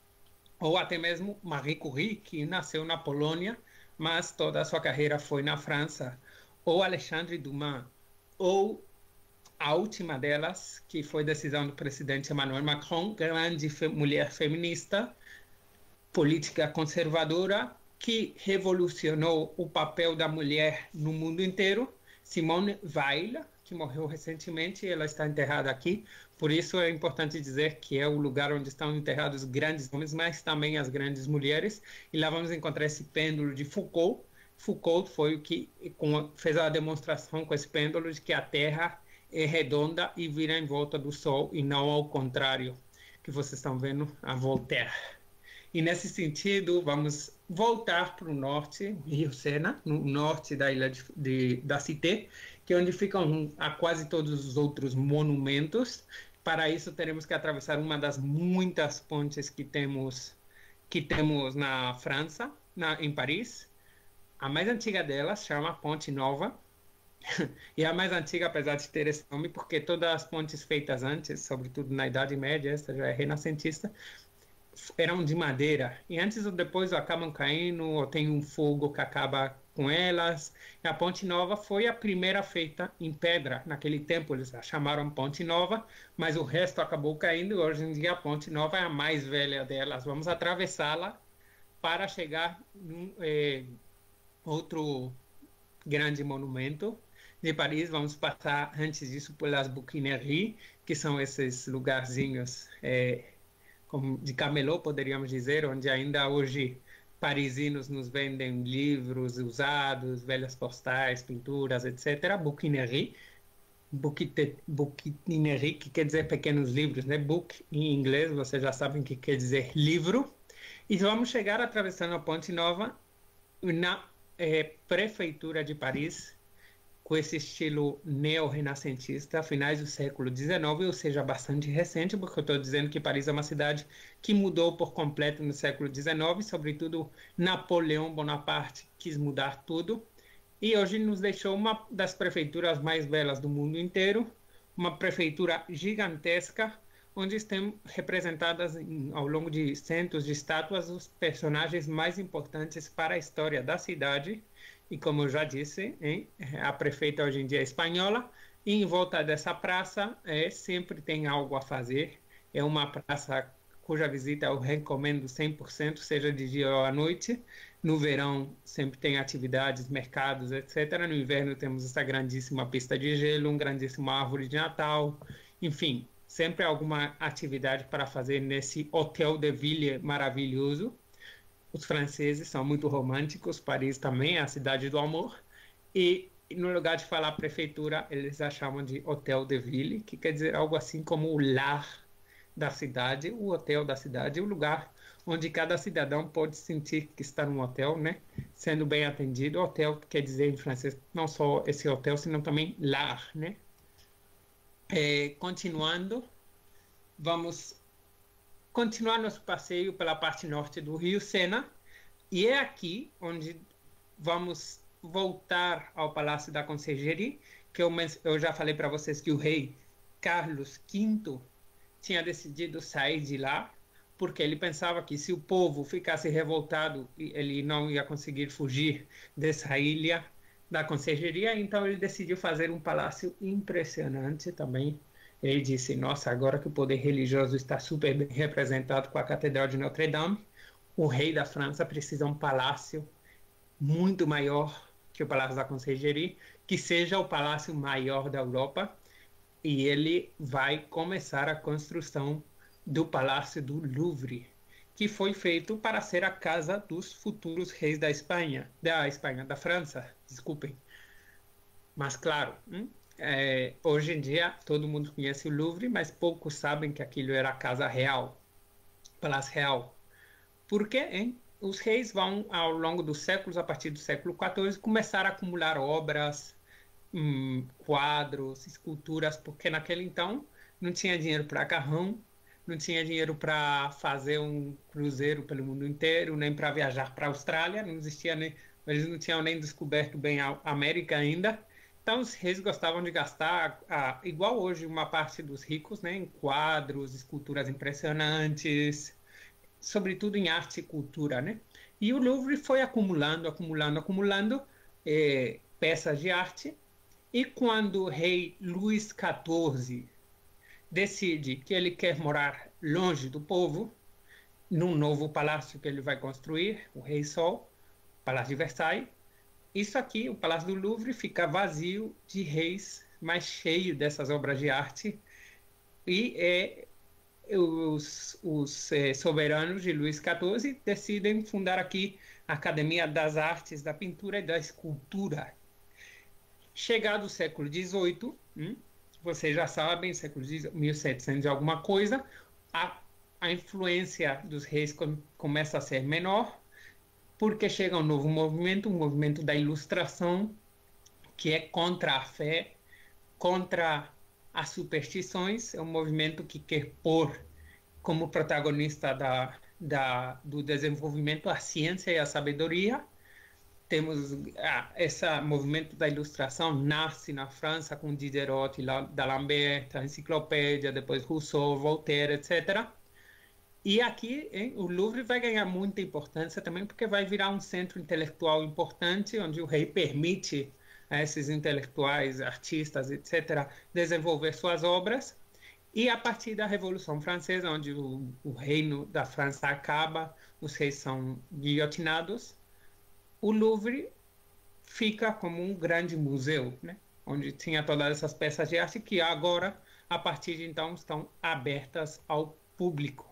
ou até mesmo Marie Curie, que nasceu na Polônia, mas toda a sua carreira foi na França, ou Alexandre Dumas, ou a última delas, que foi decisão do presidente Emmanuel Macron, grande fe- mulher feminista, política conservadora, que revolucionou o papel da mulher no mundo inteiro, Simone Weil, que morreu recentemente, ela está enterrada aqui. Por isso é importante dizer que é o lugar onde estão enterrados grandes homens, mas também as grandes mulheres. E lá vamos encontrar esse pêndulo de Foucault. Foucault foi o que fez a demonstração com esse pêndulo de que a Terra é redonda e vira em volta do Sol, e não ao contrário, que vocês estão vendo a Voltaire. E nesse sentido, vamos voltar para o norte, Rio Sena, no norte da ilha de, de, da Cité, que é onde ficam a quase todos os outros monumentos. Para isso, teremos que atravessar uma das muitas pontes que temos, que temos na França, na, em Paris. A mais antiga delas chama Ponte Nova, e a mais antiga, apesar de ter esse nome, porque todas as pontes feitas antes, sobretudo na Idade Média, essa já é renascentista, eram de madeira, e antes ou depois acabam caindo, ou tem um fogo que acaba com elas. E a Ponte Nova foi a primeira feita em pedra. Naquele tempo eles a chamaram Ponte Nova, mas o resto acabou caindo, e hoje em dia a Ponte Nova é a mais velha delas. Vamos atravessá-la para chegar num eh, outro grande monumento de Paris. Vamos passar antes disso pelas Bouquineries, que são esses lugarzinhos eh, como de camelô, poderíamos dizer, onde ainda hoje parisinos nos vendem livros usados, velhas postais, pinturas, etcétera. Bouquinerie. Bouquinerie, que quer dizer pequenos livros, né? Book em inglês, vocês já sabem que quer dizer livro. E vamos chegar atravessando a Ponte Nova na é, Prefeitura de Paris, com esse estilo neo-renascentista, finais do século dezenove, ou seja, bastante recente, porque eu estou dizendo que Paris é uma cidade que mudou por completo no século dezenove, sobretudo Napoleão Bonaparte quis mudar tudo, e hoje nos deixou uma das prefeituras mais belas do mundo inteiro, uma prefeitura gigantesca, onde estão representadas em, ao longo de centos de estátuas os personagens mais importantes para a história da cidade. E como eu já disse, hein, a prefeita hoje em dia é espanhola, e em volta dessa praça é, sempre tem algo a fazer. É uma praça cuja visita eu recomendo cem por cento, seja de dia ou à noite. No verão sempre tem atividades, mercados, etcétera. No inverno temos essa grandíssima pista de gelo, um grandíssimo árvore de Natal, enfim, sempre alguma atividade para fazer nesse Hotel de Ville maravilhoso. Os franceses são muito românticos, Paris também é a cidade do amor, e no lugar de falar prefeitura, eles a chamam de Hotel de Ville, que quer dizer algo assim como o lar da cidade, o hotel da cidade, o lugar onde cada cidadão pode sentir que está num hotel, né? Sendo bem atendido. Hotel quer dizer em francês não só esse hotel, senão também lar, né? É, continuando, vamos continuar nosso passeio pela parte norte do Rio Sena, e é aqui onde vamos voltar ao Palácio da Conciergerie, que eu, eu já falei para vocês que o rei Carlos quinto tinha decidido sair de lá, porque ele pensava que se o povo ficasse revoltado, ele não ia conseguir fugir dessa ilha da Conciergerie, então ele decidiu fazer um palácio impressionante também. Ele disse, nossa, agora que o poder religioso está super bem representado com a Catedral de Notre-Dame, o rei da França precisa de um palácio muito maior que o Palácio da Conciergerie, que seja o palácio maior da Europa, e ele vai começar a construção do Palácio do Louvre, que foi feito para ser a casa dos futuros reis da Espanha, da Espanha, da França, desculpem. Mas claro, hum, é, hoje em dia todo mundo conhece o Louvre, mas poucos sabem que aquilo era a casa real, Palácio Real. Por quê, hein? Os reis vão, ao longo dos séculos, a partir do século quatorze, começar a acumular obras, hum, quadros, esculturas, porque naquele então não tinha dinheiro para carrão, não tinha dinheiro para fazer um cruzeiro pelo mundo inteiro, nem para viajar para a Austrália, não existia nem, eles não tinham nem descoberto bem a América ainda. Então os reis gostavam de gastar, ah, igual hoje, uma parte dos ricos, né, em quadros, esculturas impressionantes, sobretudo em arte e cultura, né? E o Louvre foi acumulando, acumulando, acumulando eh, peças de arte. E quando o rei Luís quatorze decide que ele quer morar longe do povo, num novo palácio que ele vai construir, o Rei Sol, Palácio de Versailles, isso aqui, o Palácio do Louvre, fica vazio de reis, mas cheio dessas obras de arte. E é, os, os é, soberanos de Luís quatorze decidem fundar aqui a Academia das Artes, da Pintura e da Escultura. Chegado o século dezoito, hum, vocês já sabem, século mil e setecentos e alguma coisa, a, a influência dos reis com, começa a ser menor, porque chega um novo movimento, um movimento da Ilustração, que é contra a fé, contra as superstições, é um movimento que quer pôr como protagonista da, da, do desenvolvimento a ciência e a sabedoria. Temos ah, esse movimento da Ilustração nasce na França com Diderot, D'Alembert, a Enciclopédia, depois Rousseau, Voltaire, etcétera. E aqui hein, o Louvre vai ganhar muita importância também, porque vai virar um centro intelectual importante, onde o rei permite a esses intelectuais, artistas, etcétera, desenvolver suas obras. E a partir da Revolução Francesa, onde o, o reino da França acaba, os reis são guilhotinados, o Louvre fica como um grande museu, né? Onde tinha todas essas peças de arte que agora, a partir de então, estão abertas ao público.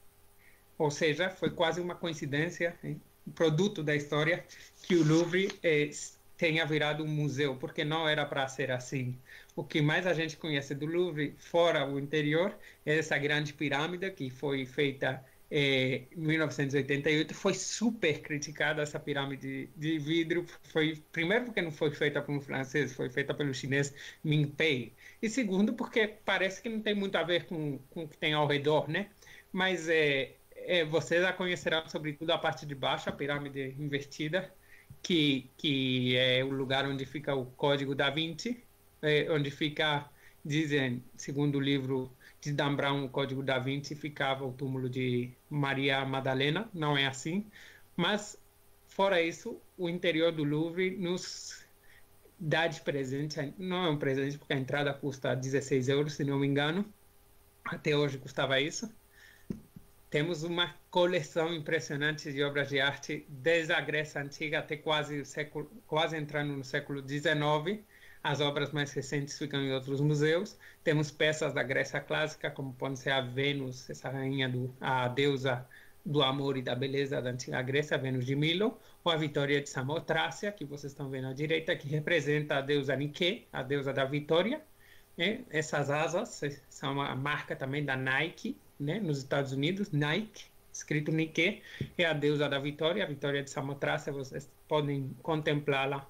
Ou seja, foi quase uma coincidência, hein? Um produto da história, que o Louvre eh, tenha virado um museu, porque não era para ser assim. O que mais a gente conhece do Louvre, fora o interior, é essa grande pirâmide que foi feita em mil novecentos e oitenta e oito. Foi super criticada essa pirâmide de vidro. Foi, primeiro, porque não foi feita por um francês, foi feita pelo chinês Ming Pei. E segundo, porque parece que não tem muito a ver com, com o que tem ao redor, né? Mas é, é, vocês a conhecerão sobretudo a parte de baixo, a pirâmide invertida, que, que é o lugar onde fica o Código da Vinci, é, onde fica, dizem, segundo o livro de Dan Brown, o Código da Vinci, ficava o túmulo de Maria Madalena. Não é assim, mas fora isso, o interior do Louvre nos dá de presente, não é um presente porque a entrada custa dezesseis euros, se não me engano, até hoje custava isso. Temos uma coleção impressionante de obras de arte desde a Grécia Antiga até quase, o século, quase entrando no século dezenove. As obras mais recentes ficam em outros museus. Temos peças da Grécia Clássica, como pode ser a Vênus, essa rainha, do, a deusa do amor e da beleza da antiga Grécia, Vênus de Milo, ou a Vitória de Samotrácia, que vocês estão vendo à direita, que representa a deusa Nike, a deusa da vitória. É, essas asas são a marca também da Nike, né, nos Estados Unidos, Nike, escrito Nike, é a deusa da vitória, a Vitória de Samotrácia. Vocês podem contemplá-la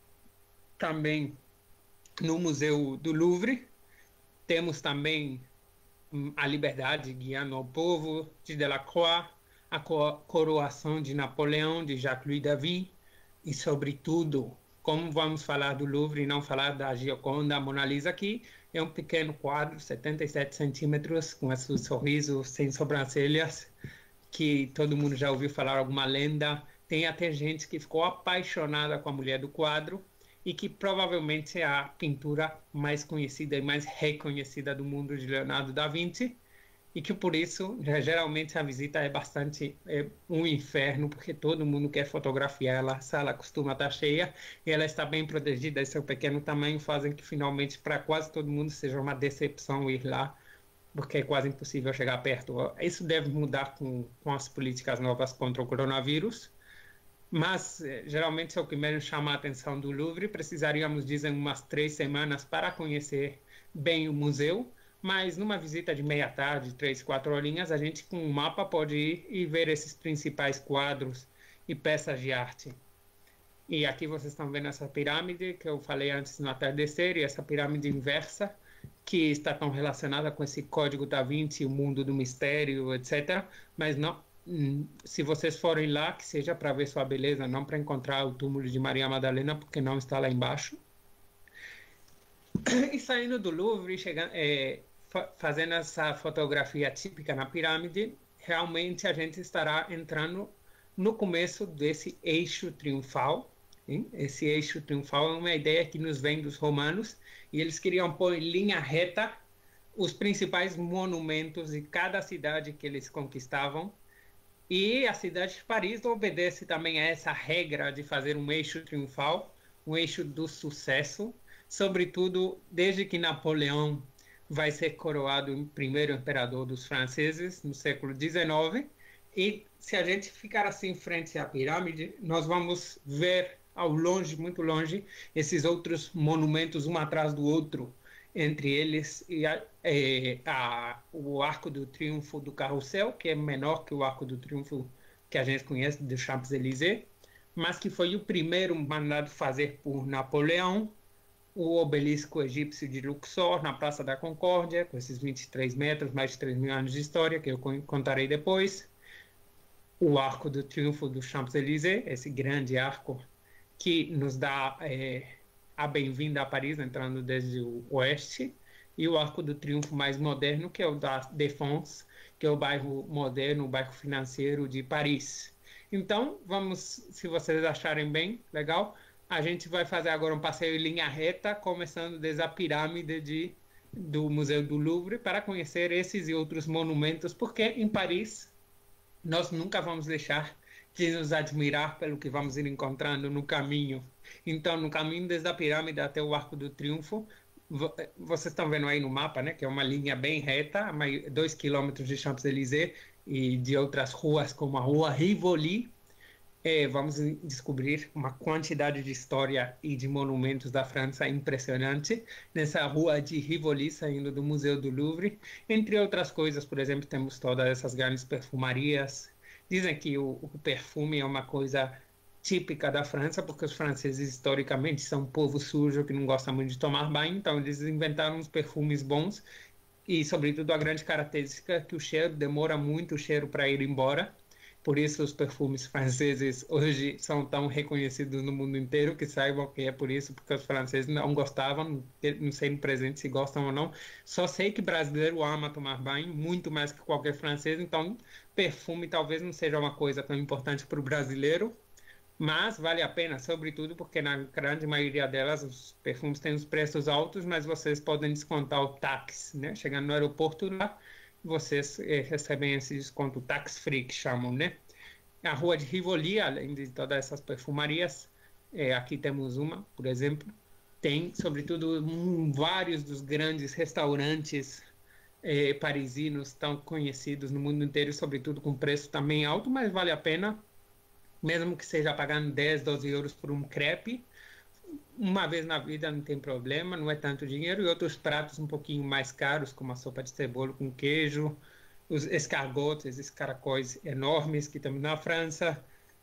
também no Museu do Louvre. Temos também a liberdade guiando o povo, de Delacroix, a coroação de Napoleão, de Jacques-Louis David, e, sobretudo, como vamos falar do Louvre e não falar da Gioconda, a Mona Lisa, aqui é um pequeno quadro, setenta e sete centímetros, com esse sorriso sem sobrancelhas, que todo mundo já ouviu falar, alguma lenda. Tem até gente que ficou apaixonada com a mulher do quadro, e que provavelmente é a pintura mais conhecida e mais reconhecida do mundo, de Leonardo da Vinci, e que por isso geralmente a visita é bastante é um inferno, porque todo mundo quer fotografiar ela, a sala costuma estar cheia, e ela está bem protegida, e seu pequeno tamanho fazem que finalmente para quase todo mundo seja uma decepção ir lá, porque é quase impossível chegar perto. Isso deve mudar com, com as políticas novas contra o coronavírus. Mas, geralmente, se o que menos chama a atenção do Louvre, precisaríamos, dizem, umas três semanas para conhecer bem o museu, mas numa visita de meia tarde, três, quatro horinhas, a gente com um mapa pode ir e ver esses principais quadros e peças de arte. E aqui vocês estão vendo essa pirâmide que eu falei antes no atardecer, e essa pirâmide inversa, que está tão relacionada com esse Código da Vinci, o mundo do mistério, etcétera. Mas não, se vocês forem lá, que seja para ver sua beleza, não para encontrar o túmulo de Maria Madalena, porque não está lá embaixo. E saindo do Louvre, chegando, é, fa fazendo essa fotografia típica na pirâmide, realmente a gente estará entrando no começo desse eixo triunfal. Hein? Esse eixo triunfal é uma ideia que nos vem dos romanos, e eles queriam pôr em linha reta os principais monumentos de cada cidade que eles conquistavam. E a cidade de Paris obedece também a essa regra de fazer um eixo triunfal, um eixo do sucesso, sobretudo desde que Napoleão vai ser coroado o primeiro imperador dos franceses no século dezenove. E se a gente ficar assim frente à pirâmide, nós vamos ver ao longe, muito longe, esses outros monumentos um atrás do outro, entre eles e a, é, a, o Arco do Triunfo do Carrossel, que é menor que o Arco do Triunfo que a gente conhece do Champs-Élysées, mas que foi o primeiro mandado fazer por Napoleão. O obelisco egípcio de Luxor, na Praça da Concórdia, com esses vinte e três metros, mais de três mil anos de história, que eu contarei depois. O Arco do Triunfo do Champs-Élysées, esse grande arco que nos dá é, a bem-vinda a Paris, entrando desde o oeste. E o Arco do Triunfo mais moderno, que é o da Défense, que é o bairro moderno, o bairro financeiro de Paris. Então, vamos, se vocês acharem bem, legal, a gente vai fazer agora um passeio em linha reta, começando desde a pirâmide de, do Museu do Louvre, para conhecer esses e outros monumentos, porque em Paris nós nunca vamos deixar de nos admirar pelo que vamos ir encontrando no caminho. Então, no caminho desde a pirâmide até o Arco do Triunfo, vocês estão vendo aí no mapa, né, que é uma linha bem reta, dois quilômetros de Champs-Élysées e de outras ruas, como a Rua Rivoli. É, vamos descobrir uma quantidade de história e de monumentos da França impressionante nessa rua de Rivoli, saindo do Museu do Louvre. Entre outras coisas, por exemplo, temos todas essas grandes perfumarias. Dizem que o, o perfume é uma coisa típica da França, porque os franceses historicamente são um povo sujo que não gosta muito de tomar banho, então eles inventaram uns perfumes bons e, sobretudo, a grande característica é que o cheiro demora muito o cheiro para ir embora. Por isso os perfumes franceses hoje são tão reconhecidos no mundo inteiro, que saibam que é por isso, porque os franceses não gostavam, não sei no presente se gostam ou não. Só sei que brasileiro ama tomar banho, muito mais que qualquer francês, então perfume talvez não seja uma coisa tão importante para o brasileiro, mas vale a pena, sobretudo porque na grande maioria delas os perfumes têm os preços altos, mas vocês podem descontar o táxi, né? Chegando no aeroporto lá, vocês eh, recebem esse desconto tax free, que chamam, né? A rua de Rivoli, além de todas essas perfumarias, eh, aqui temos uma, por exemplo, tem, sobretudo, um, vários dos grandes restaurantes eh, parisinos tão conhecidos no mundo inteiro, sobretudo com preço também alto, mas vale a pena, mesmo que seja pagando dez, doze euros por um crepe. Uma vez na vida não tem problema, não é tanto dinheiro, e outros pratos um pouquinho mais caros, como a sopa de cebola com queijo, os escargots, esses caracóis enormes que temos na França,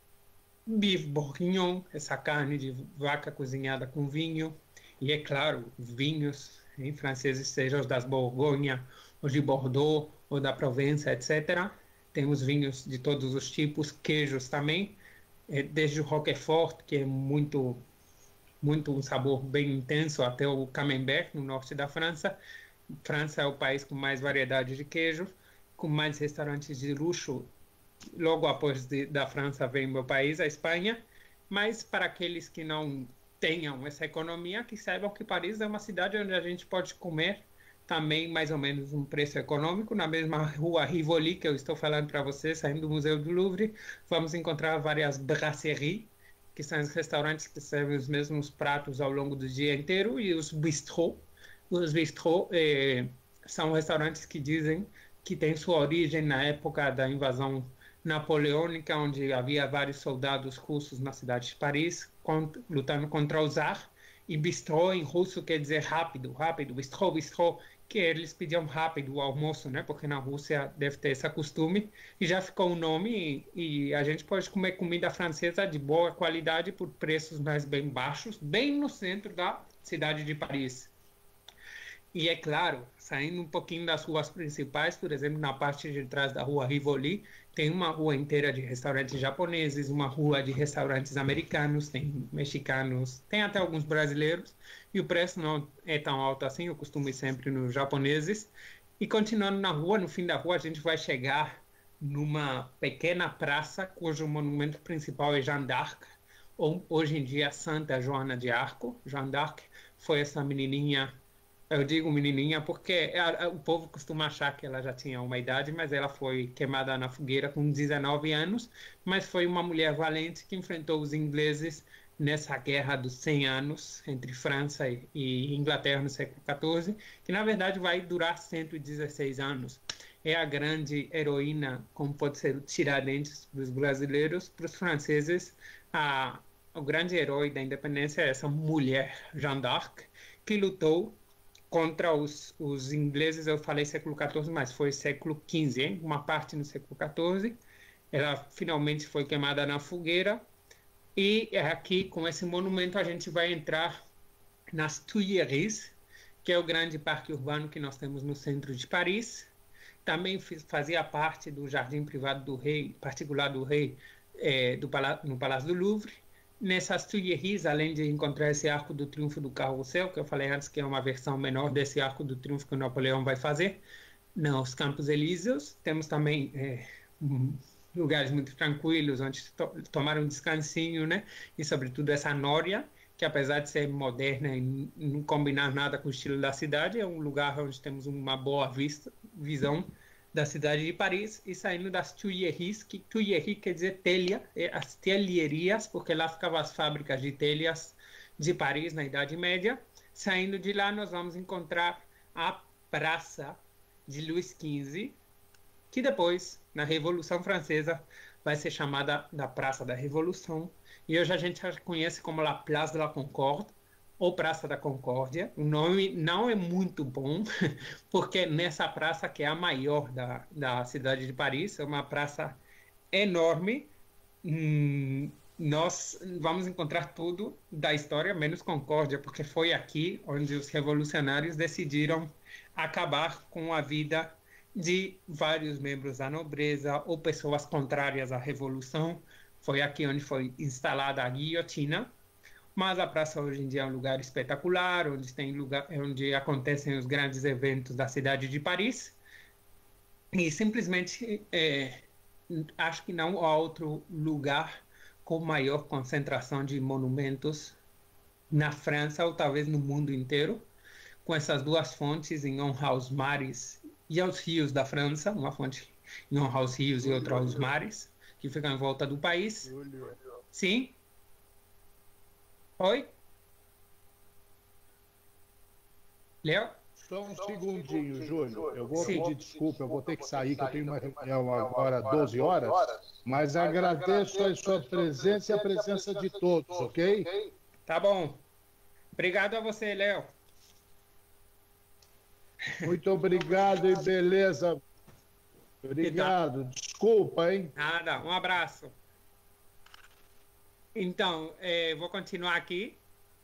bife bourguignon, essa carne de vaca cozinhada com vinho, e é claro, vinhos em franceses, sejam os das Borgonha, os de Bordeaux, ou da Provença, etcétera. Temos vinhos de todos os tipos, queijos também, desde o Roquefort, que é muito... muito um sabor bem intenso, até o Camembert, no norte da França. França é o país com mais variedade de queijo, com mais restaurantes de luxo. Logo após de, da França vem o meu país, a Espanha. Mas para aqueles que não tenham essa economia, que saibam que Paris é uma cidade onde a gente pode comer também mais ou menos um preço econômico. Na mesma rua Rivoli, que eu estou falando para vocês, saindo do Museu do Louvre, vamos encontrar várias brasseries, que são os restaurantes que servem os mesmos pratos ao longo do dia inteiro, e os bistrô. Os bistrô eh, são restaurantes que dizem que têm sua origem na época da invasão napoleônica, onde havia vários soldados russos na cidade de Paris, contra, lutando contra o czar, e bistrô em russo quer dizer rápido, rápido, bistrô, bistrô, que eles pediam rápido o almoço, né? Porque na Rússia deve ter esse costume, e já ficou o nome, e, e a gente pode comer comida francesa de boa qualidade por preços mais bem baixos, bem no centro da cidade de Paris. E é claro, saindo um pouquinho das ruas principais, por exemplo, na parte de trás da rua Rivoli, tem uma rua inteira de restaurantes japoneses, uma rua de restaurantes americanos, tem mexicanos, tem até alguns brasileiros, e o preço não é tão alto assim, eu costumo ir sempre nos japoneses. E continuando na rua, no fim da rua, a gente vai chegar numa pequena praça, cujo monumento principal é Jeanne d'Arc, ou hoje em dia Santa Joana de Arco. Jeanne d'Arc foi essa menininha, eu digo menininha porque a, a, o povo costuma achar que ela já tinha uma idade, mas ela foi queimada na fogueira com dezenove anos, mas foi uma mulher valente que enfrentou os ingleses nessa guerra dos cem anos entre França e, e Inglaterra no século quatorze, que na verdade vai durar cento e dezesseis anos. É a grande heroína, como pode ser o Tiradentes dos brasileiros, para os franceses, a, o grande herói da independência é essa mulher, Jeanne d'Arc, que lutou contra os, os ingleses. Eu falei século quatorze, mas foi século quinze, hein? Uma parte no século quatorze. Ela finalmente foi queimada na fogueira. E aqui, com esse monumento, a gente vai entrar nas Tuileries, que é o grande parque urbano que nós temos no centro de Paris. Também fazia parte do jardim privado do rei, particular do rei, é, do Palá- no Palácio do Louvre. Nessas Tuileries, além de encontrar esse Arco do Triunfo do Carrossel, que eu falei antes que é uma versão menor desse Arco do Triunfo que o Napoleão vai fazer, nos Campos Elíseos, temos também é, lugares muito tranquilos, onde to tomar um descansinho, né? E, sobretudo, essa Nória, que apesar de ser moderna e não combinar nada com o estilo da cidade, é um lugar onde temos uma boa vista, visão da cidade de Paris. E saindo das Tuileries, que Tuileries quer dizer telha, é as telherias, porque lá ficavam as fábricas de telhas de Paris na Idade Média. Saindo de lá, nós vamos encontrar a Praça de Luís quinze, que depois, na Revolução Francesa, vai ser chamada da Praça da Revolução. E hoje a gente já conhece como la Place de la Concorde, ou Praça da Concórdia. O nome não é muito bom, porque nessa praça, que é a maior da, da cidade de Paris, é uma praça enorme, hum, nós vamos encontrar tudo da história, menos Concórdia, porque foi aqui onde os revolucionários decidiram acabar com a vida de vários membros da nobreza ou pessoas contrárias à revolução. Foi aqui onde foi instalada a guilhotina. Mas a praça hoje em dia é um lugar espetacular, onde tem lugar, onde acontecem os grandes eventos da cidade de Paris. E simplesmente é, acho que não há outro lugar com maior concentração de monumentos na França ou talvez no mundo inteiro, com essas duas fontes em honra aos mares e aos rios da França, uma fonte em honra aos rios e outra aos mares, que ficam em volta do país. Sim. Oi? Léo? Só um segundinho, Júlio. Eu vou Sim. pedir desculpa, eu vou ter que sair, que eu tenho uma reunião agora doze horas, mas agradeço a sua presença e a presença de todos, ok? Tá bom. Obrigado a você, Léo. Muito obrigado e beleza. Obrigado. Desculpa, hein? Nada. Um abraço. Então, é, vou continuar aqui.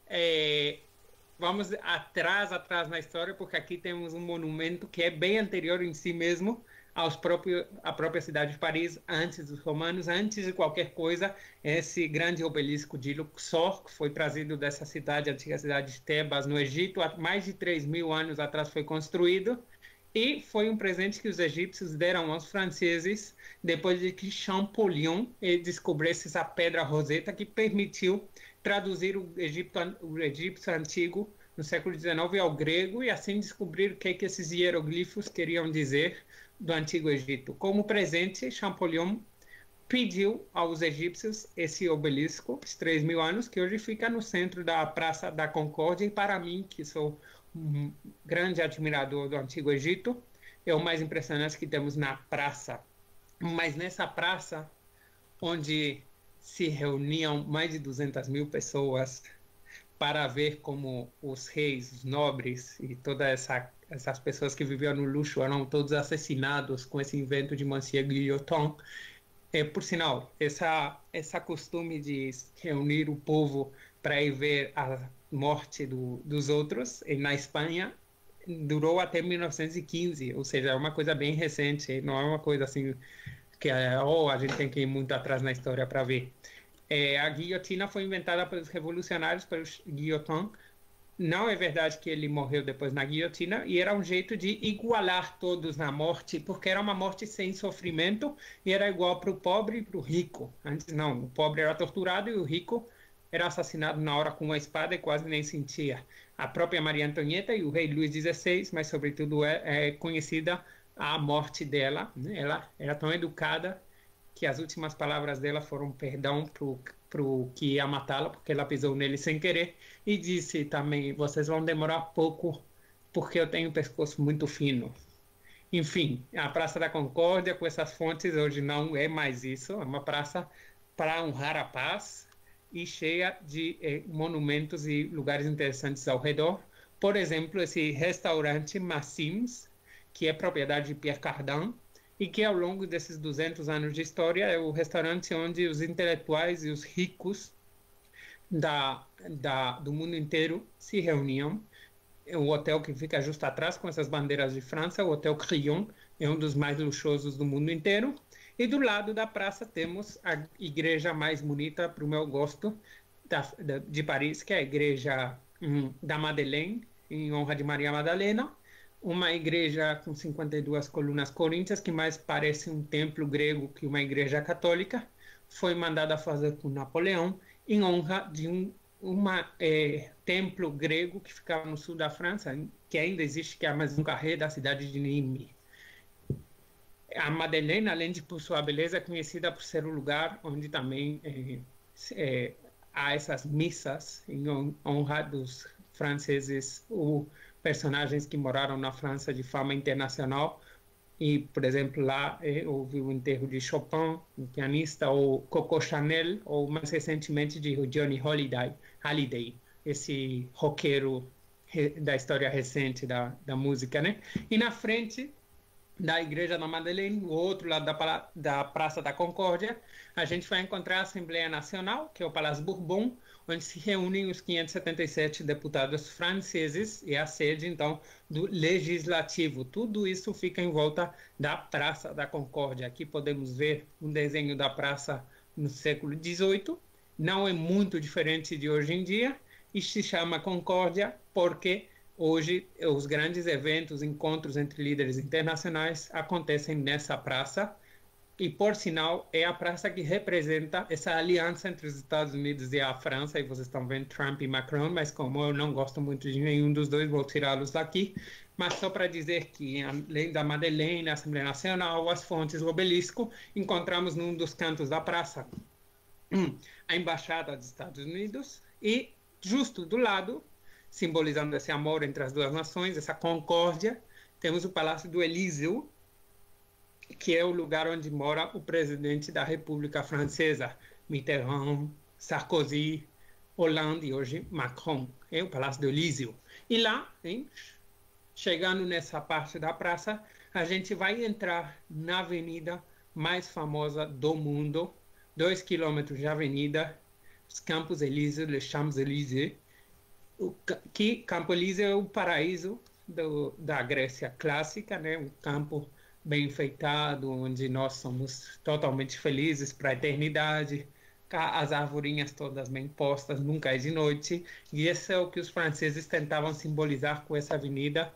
É, vamos atrás, atrás na história, porque aqui temos um monumento que é bem anterior em si mesmo aos próprios, à própria cidade de Paris, antes dos romanos, antes de qualquer coisa. Esse grande obelisco de Luxor, que foi trazido dessa cidade, a antiga cidade de Tebas, no Egito, há mais de três mil anos atrás foi construído. E foi um presente que os egípcios deram aos franceses depois de que Champollion descobrisse essa pedra roseta que permitiu traduzir o Egito, o egípcio antigo no século dezenove ao grego e assim descobrir o que, que esses hieroglifos queriam dizer do Antigo Egito. Como presente, Champollion pediu aos egípcios esse obelisco, de três mil anos, que hoje fica no centro da Praça da Concórdia, e para mim, que sou um grande admirador do Antigo Egito, é o mais impressionante que temos na praça. Mas nessa praça, onde se reuniam mais de duzentas mil pessoas para ver como os reis, os nobres e todas essa, essas pessoas que viviam no luxo eram todos assassinados com esse invento de Monsieur Guillotin. É, por sinal, essa, essa costume de reunir o povo para ir ver a morte do, dos outros na Espanha durou até mil novecentos e quinze, ou seja, é uma coisa bem recente, não é uma coisa assim que oh, a gente tem que ir muito atrás na história para ver. É, a guilhotina foi inventada pelos revolucionários, pelos Guillotin. Não é verdade que ele morreu depois na guilhotina, e era um jeito de igualar todos na morte, porque era uma morte sem sofrimento e era igual para o pobre e para o rico. Antes não, o pobre era torturado e o rico era assassinado na hora com uma espada e quase nem sentia. A própria Maria Antonieta e o rei Luís dezesseis, mas sobretudo é, é conhecida a morte dela, né? Ela era tão educada que as últimas palavras dela foram perdão para o que ia matá-la, porque ela pisou nele sem querer, e disse também, vocês vão demorar pouco, porque eu tenho um pescoço muito fino. Enfim, a Praça da Concórdia, com essas fontes, hoje não é mais isso, é uma praça para honrar a paz, e cheia de eh, monumentos e lugares interessantes ao redor. Por exemplo, esse restaurante Massims, que é propriedade de Pierre Cardin, e que ao longo desses duzentos anos de história é o restaurante onde os intelectuais e os ricos da, da, do mundo inteiro se reuniam. É o hotel que fica justo atrás com essas bandeiras de França, o Hotel Crillon, é um dos mais luxuosos do mundo inteiro. E do lado da praça temos a igreja mais bonita, para o meu gosto, da, da, de Paris, que é a igreja hum, da Madeleine, em honra de Maria Madalena. Uma igreja com cinquenta e duas colunas coríntias, que mais parece um templo grego que uma igreja católica. Foi mandada fazer por Napoleão, em honra de um uma, é, templo grego que ficava no sul da França, que ainda existe, que é a Maison Carré, da cidade de Nîmes. A Madeleine, além de por sua beleza, é conhecida por ser o lugar onde também é, é, há essas missas em honra dos franceses ou personagens que moraram na França de fama internacional E, por exemplo, lá eh, houve o enterro de Chopin, um pianista, ou Coco Chanel, ou mais recentemente de Johnny Holiday, Halliday, esse roqueiro re, da história recente da, da música, né? E na frente da Igreja da Madeleine, o outro lado da, da Praça da Concórdia, a gente vai encontrar a Assembleia Nacional, que é o Palácio Bourbon, onde se reúnem os quinhentos e setenta e sete deputados franceses e a sede, então, do Legislativo. Tudo isso fica em volta da Praça da Concórdia. Aqui podemos ver um desenho da praça no século dezoito. Não é muito diferente de hoje em dia e se chama Concórdia porque hoje os grandes eventos, encontros entre líderes internacionais acontecem nessa praça. E, por sinal, é a praça que representa essa aliança entre os Estados Unidos e a França. E vocês estão vendo Trump e Macron, mas como eu não gosto muito de nenhum dos dois, vou tirá-los daqui. Mas só para dizer que, além da Madeleine, a Assembleia Nacional, as fontes, o obelisco, encontramos num dos cantos da praça a Embaixada dos Estados Unidos e, justo do lado, simbolizando esse amor entre as duas nações, essa concórdia, temos o Palácio do Elíseo, que é o lugar onde mora o presidente da República Francesa, Mitterrand, Sarkozy, Hollande e hoje Macron, é o Palácio do Elíseo. E lá, hein, chegando nessa parte da praça, a gente vai entrar na avenida mais famosa do mundo, dois quilômetros de avenida, os Campos Elíseos, les Champs-Élysées, que Campo Elíseo é o paraíso do, da Grécia clássica, né? Um campo bem enfeitado, onde nós somos totalmente felizes para a eternidade, as arvorinhas todas bem postas, nunca é de noite, e esse é o que os franceses tentavam simbolizar com essa avenida,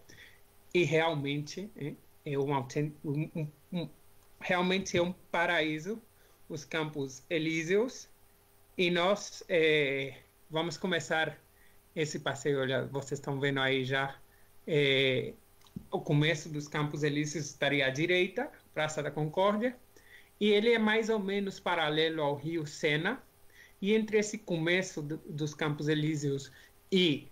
e realmente é, é um, um, um, realmente é um paraíso, os Campos Elíseos, e nós é, vamos começar esse passeio. Olha, vocês estão vendo aí já é, o começo dos Campos Elíseos estaria à direita, Praça da Concórdia, e ele é mais ou menos paralelo ao rio Sena, e entre esse começo do, dos Campos Elíseos e,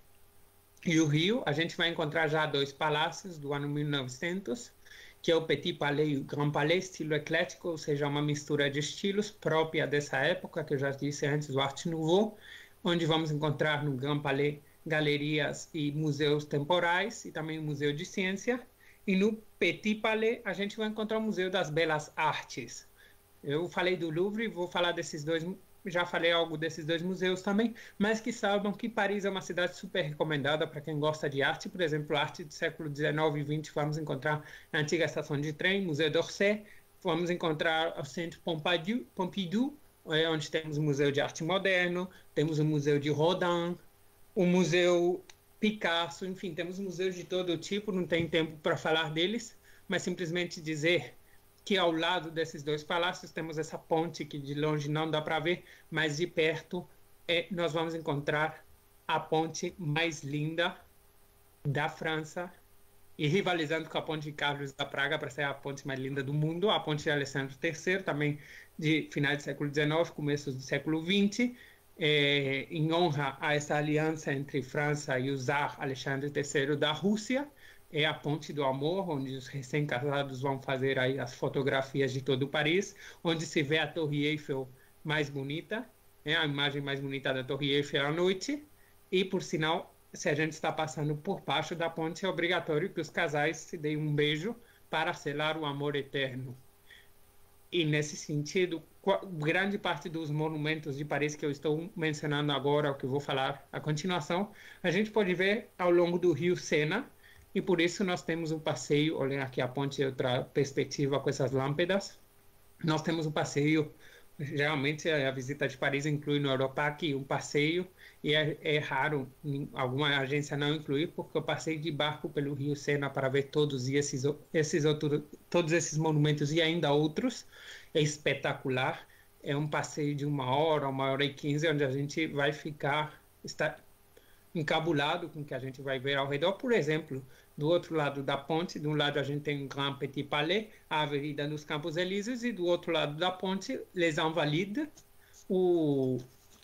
e o rio, a gente vai encontrar já dois palácios do ano mil e novecentos, que é o Petit Palais e o Grand Palais, estilo eclético, ou seja, uma mistura de estilos própria dessa época, que eu já disse antes, do Art Nouveau, onde vamos encontrar no Grand Palais galerias e museus temporais e também o Museu de Ciência. E no Petit Palais a gente vai encontrar o Museu das Belas Artes. Eu falei do Louvre, vou falar desses dois, já falei algo desses dois museus também, mas que saibam que Paris é uma cidade super recomendada para quem gosta de arte. Por exemplo, arte do século dezenove e vinte vamos encontrar na antiga estação de trem, Museu d'Orsay, vamos encontrar o Centro Pompidou, Pompidou, onde temos o Museu de Arte Moderno, temos o Museu de Rodin, o Museu Picasso, enfim, temos museus de todo tipo, não tem tempo para falar deles, mas simplesmente dizer que ao lado desses dois palácios temos essa ponte que de longe não dá para ver, mas de perto é, nós vamos encontrar a ponte mais linda da França, e rivalizando com a ponte de Carlos da Praga para ser a ponte mais linda do mundo, a ponte de Alessandro terceiro, também de finais do século dezenove, começos do século vinte, é, em honra a essa aliança entre França e o Tsar Alexandre terceiro da Rússia. É a Ponte do Amor, onde os recém-casados vão fazer aí as fotografias de todo o Paris, onde se vê a Torre Eiffel mais bonita, né, a imagem mais bonita da Torre Eiffel à noite, e por sinal, se a gente está passando por baixo da ponte, é obrigatório que os casais se deem um beijo para selar o amor eterno. E nesse sentido, grande parte dos monumentos de Paris que eu estou mencionando agora, o que eu vou falar a continuação, a gente pode ver ao longo do rio Sena, e por isso nós temos um passeio, olhem aqui a ponte de outra perspectiva com essas lâmpadas, nós temos um passeio, geralmente a visita de Paris inclui no Europac um passeio, e é, é raro alguma agência não incluir, porque eu passei de barco pelo rio Sena para ver todos esses, esses outros, todos esses monumentos e ainda outros, é espetacular, é um passeio de uma hora, uma hora e quinze, onde a gente vai ficar, está encabulado com o que a gente vai ver ao redor. Por exemplo, do outro lado da ponte, de um lado a gente tem o Grand Petit Palais, a Avenida dos Campos Elíseos, e do outro lado da ponte, Les Invalides, o,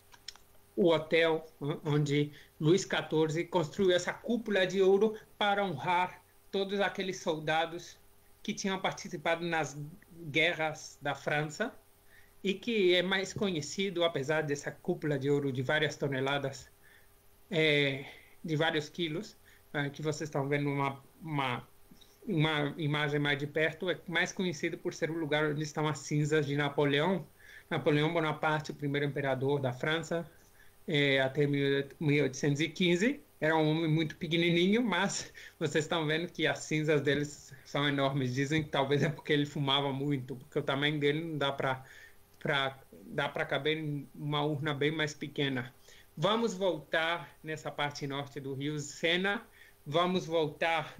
o hotel onde Luís quatorze construiu essa cúpula de ouro para honrar todos aqueles soldados que tinham participado nas guerras da França e que é mais conhecido, apesar dessa cúpula de ouro de várias toneladas, é, de vários quilos, é, que vocês estão vendo uma, uma, uma imagem mais de perto, é mais conhecido por ser o lugar onde estão as cinzas de Napoleão. Napoleão Bonaparte, o primeiro imperador da França, é, até mil oitocentos e quinze. Era um homem muito pequenininho, mas vocês estão vendo que as cinzas deles são enormes. Dizem que talvez é porque ele fumava muito, porque o tamanho dele não dá para dá para caber em uma urna bem mais pequena. Vamos voltar nessa parte norte do Rio Sena, vamos voltar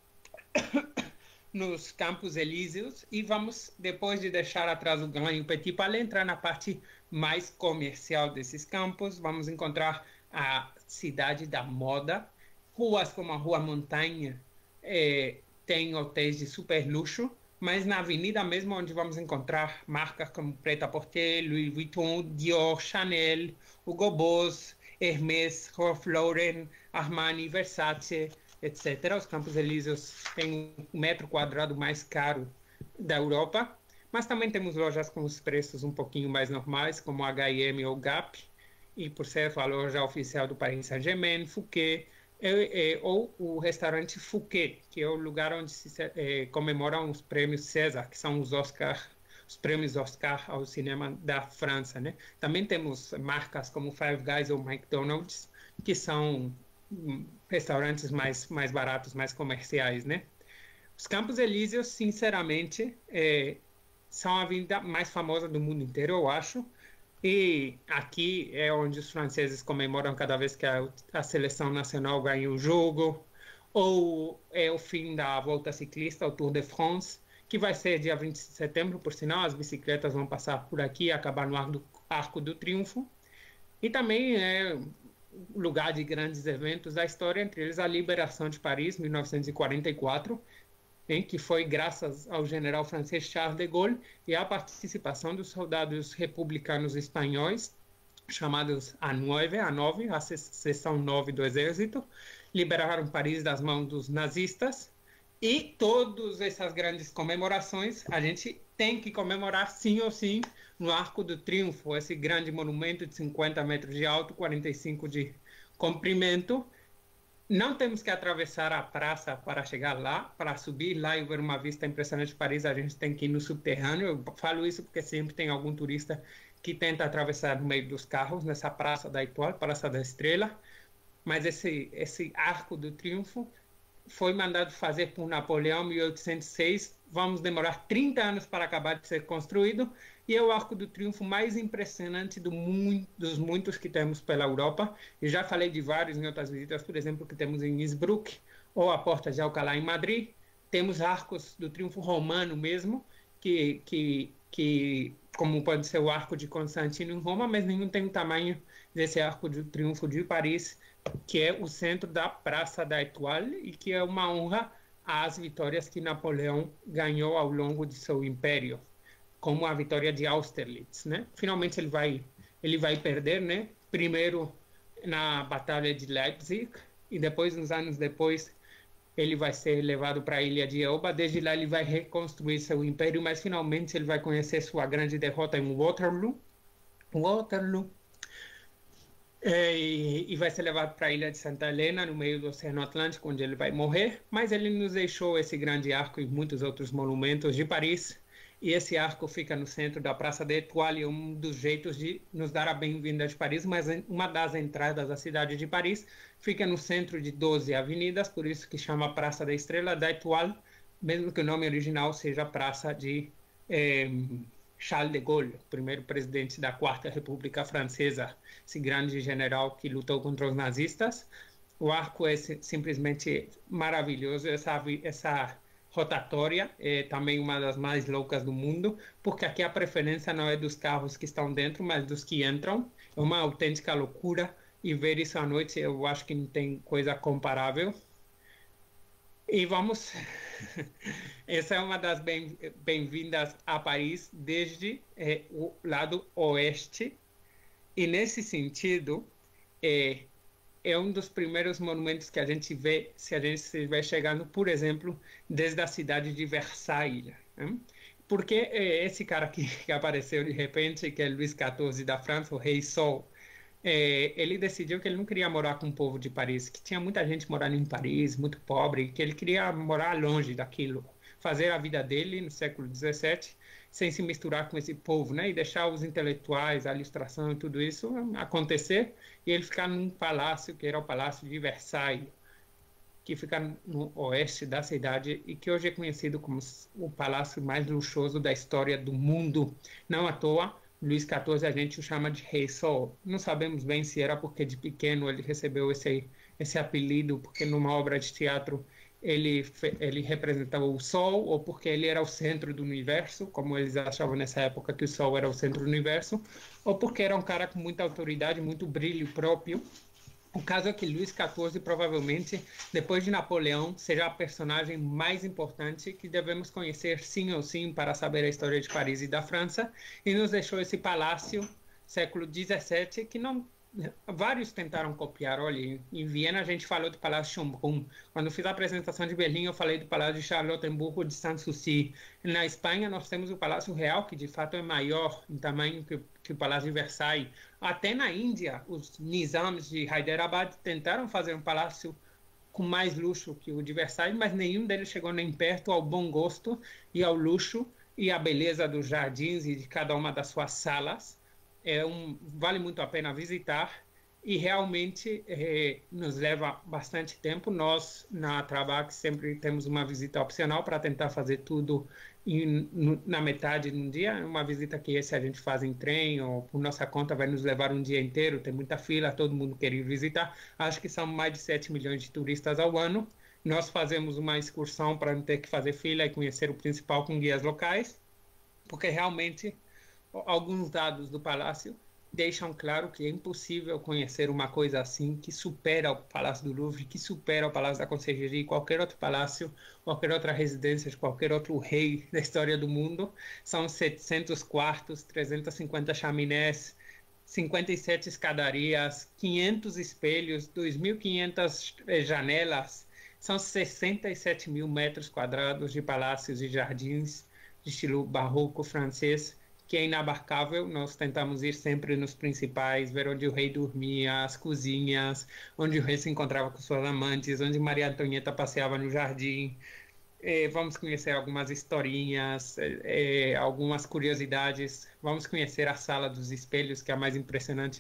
nos Campos Elíseos e vamos, depois de deixar atrás o Grand e o Petit Palais, entrar na parte mais comercial desses campos. Vamos encontrar a cidade da moda, ruas como a Rua Montanha, eh, tem hotéis de super luxo, mas na avenida mesmo onde vamos encontrar marcas como Prêt-à-Porter, Louis Vuitton, Dior, Chanel, Hugo Boss, Hermès, Ralph Lauren, Armani, Versace, etcétera. Os Campos Elíseos têm o metro quadrado mais caro da Europa, mas também temos lojas com os preços um pouquinho mais normais, como H e M ou Gap, e por ser a loja oficial do Paris Saint-Germain, Fouquet, É, é, ou o restaurante Fouquet, que é o lugar onde se é, comemoram os prêmios César, que são os Oscar, os prêmios Oscar ao cinema da França, né? Também temos marcas como Five Guys ou McDonald's, que são hum, restaurantes mais, mais baratos, mais comerciais, né? Os Campos Elíseos, sinceramente, é, são a avenida mais famosa do mundo inteiro, eu acho. E aqui é onde os franceses comemoram cada vez que a, a seleção nacional ganha o jogo, ou é o fim da volta ciclista, o Tour de France, que vai ser dia vinte de setembro, por sinal, as bicicletas vão passar por aqui e acabar no Arco do, Arco do Triunfo. E também é lugar de grandes eventos da história, entre eles a Liberação de Paris, mil novecentos e quarenta e quatro, em que foi graças ao general francês Charles de Gaulle e à participação dos soldados republicanos espanhóis, chamados a nove, a nove, a seção nove do exército, liberaram Paris das mãos dos nazistas. E todas essas grandes comemorações a gente tem que comemorar sim ou sim no Arco do Triunfo, esse grande monumento de cinquenta metros de alto, quarenta e cinco de comprimento. Não temos que atravessar a praça para chegar lá, para subir lá e ver uma vista impressionante de Paris, a gente tem que ir no subterrâneo. Eu falo isso porque sempre tem algum turista que tenta atravessar no meio dos carros, nessa Praça da Étoile, Praça da Estrela. Mas esse, esse Arco do Triunfo foi mandado fazer por Napoleão em mil oitocentos e seis. Vamos demorar trinta anos para acabar de ser construído. E é o Arco do Triunfo mais impressionante do mundo, dos muitos que temos pela Europa. E já falei de vários em outras visitas, por exemplo, que temos em Innsbruck, ou a Porta de Alcalá em Madrid. Temos arcos do Triunfo romano mesmo, que, que, que como pode ser o Arco de Constantino em Roma, mas nenhum tem o tamanho desse Arco do Triunfo de Paris, que é o centro da Praça da Étoile e que é uma honra às vitórias que Napoleão ganhou ao longo de seu império, como a vitória de Austerlitz, né? Finalmente ele vai ele vai perder, né? Primeiro na Batalha de Leipzig e depois, uns anos depois, ele vai ser levado para a ilha de Elba. Desde lá ele vai reconstruir seu império, mas finalmente ele vai conhecer sua grande derrota em Waterloo. Waterloo. É, e, e vai ser levado para a ilha de Santa Helena, no meio do Oceano Atlântico, onde ele vai morrer. Mas ele nos deixou esse grande arco e muitos outros monumentos de Paris. E esse arco fica no centro da Praça da Étoile, um dos jeitos de nos dar a bem-vinda de Paris, mas uma das entradas da cidade de Paris fica no centro de doze avenidas, por isso que chama Praça da Estrela da Étoile, mesmo que o nome original seja Praça de eh, Charles de Gaulle, o primeiro presidente da Quarta República Francesa, esse grande general que lutou contra os nazistas. O arco é simplesmente maravilhoso, essa, essa rotatória é também uma das mais loucas do mundo, porque aqui a preferência não é dos carros que estão dentro, mas dos que entram. É uma autêntica loucura, e ver isso à noite eu acho que não tem coisa comparável. E vamos... Essa é uma das bem, bem-vindas a Paris desde é, o lado oeste. E nesse sentido, é, é um dos primeiros monumentos que a gente vê se a gente estiver chegando, por exemplo, desde a cidade de Versailles. Né? Porque é, esse cara aqui que apareceu de repente, que é Luís quatorze da França, o Rei Sol, é, ele decidiu que ele não queria morar com o povo de Paris, que tinha muita gente morando em Paris, muito pobre, que ele queria morar longe daquilo, fazer a vida dele no século dezessete, sem se misturar com esse povo, né? E deixar os intelectuais, a ilustração e tudo isso acontecer, e ele ficar num palácio, que era o Palácio de Versailles, que fica no oeste da cidade e que hoje é conhecido como o palácio mais luxuoso da história do mundo. Não à toa, Luís quatorze a gente o chama de Rei Sol. Não sabemos bem se era porque de pequeno ele recebeu esse, esse apelido, porque numa obra de teatro ele, ele representava o Sol, ou porque ele era o centro do universo, como eles achavam nessa época que o Sol era o centro do universo, ou porque era um cara com muita autoridade, muito brilho próprio. O caso é que Luís quatorze, provavelmente, depois de Napoleão, será a personagem mais importante que devemos conhecer sim ou sim para saber a história de Paris e da França, e nos deixou esse palácio, século dezessete, que não... vários tentaram copiar. Olha, em Viena a gente falou do Palácio Schönbrunn. Quando fiz a apresentação de Berlim, eu falei do Palácio de Charlottenburgo de Sanssouci. Na Espanha, nós temos o Palácio Real, que de fato é maior em tamanho que, que o Palácio de Versailles. Até na Índia, os Nizams de Hyderabad tentaram fazer um palácio com mais luxo que o de Versailles, mas nenhum deles chegou nem perto ao bom gosto e ao luxo e à beleza dos jardins e de cada uma das suas salas. É um, vale muito a pena visitar e realmente é, nos leva bastante tempo. Nós, na Trabac, sempre temos uma visita opcional para tentar fazer tudo em, no, na metade de um dia. Uma visita que esse a gente faz em trem ou por nossa conta vai nos levar um dia inteiro. Tem muita fila, todo mundo quer ir visitar. Acho que são mais de sete milhões de turistas ao ano. Nós fazemos uma excursão para não ter que fazer fila e conhecer o principal com guias locais, porque realmente... alguns dados do palácio deixam claro que é impossível conhecer uma coisa assim que supera o Palácio do Louvre, que supera o Palácio da Conselheria e qualquer outro palácio, qualquer outra residência de qualquer outro rei da história do mundo. São setecentos quartos, trezentas e cinquenta chaminés, cinquenta e sete escadarias, quinhentos espelhos, dois mil e quinhentas janelas. São sessenta e sete mil metros quadrados de palácios e jardins de estilo barroco francês, que é inabarcável. Nós tentamos ir sempre nos principais, ver onde o rei dormia, as cozinhas, onde o rei se encontrava com suas amantes, onde Maria Antonieta passeava no jardim. É, vamos conhecer algumas historinhas, é, algumas curiosidades. Vamos conhecer a Sala dos Espelhos, que é a mais impressionante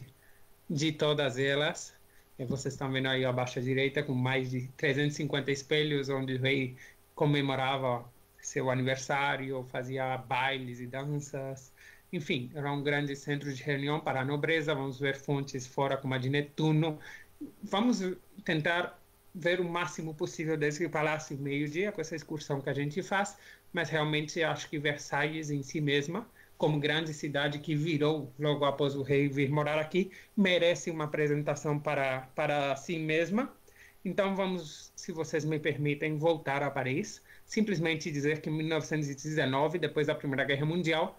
de todas elas. É, vocês estão vendo aí abaixo à direita, com mais de trezentos e cinquenta espelhos, onde o rei comemorava seu aniversário, fazia bailes e danças. Enfim, era um grande centro de reunião para a nobreza. Vamos ver fontes fora como a de Netuno. Vamos tentar ver o máximo possível desse palácio meio-dia com essa excursão que a gente faz, mas realmente acho que Versalhes em si mesma, como grande cidade que virou logo após o rei vir morar aqui, merece uma apresentação para, para si mesma. Então vamos, se vocês me permitem, voltar a Paris. Simplesmente dizer que em mil novecentos e dezenove, depois da Primeira Guerra Mundial,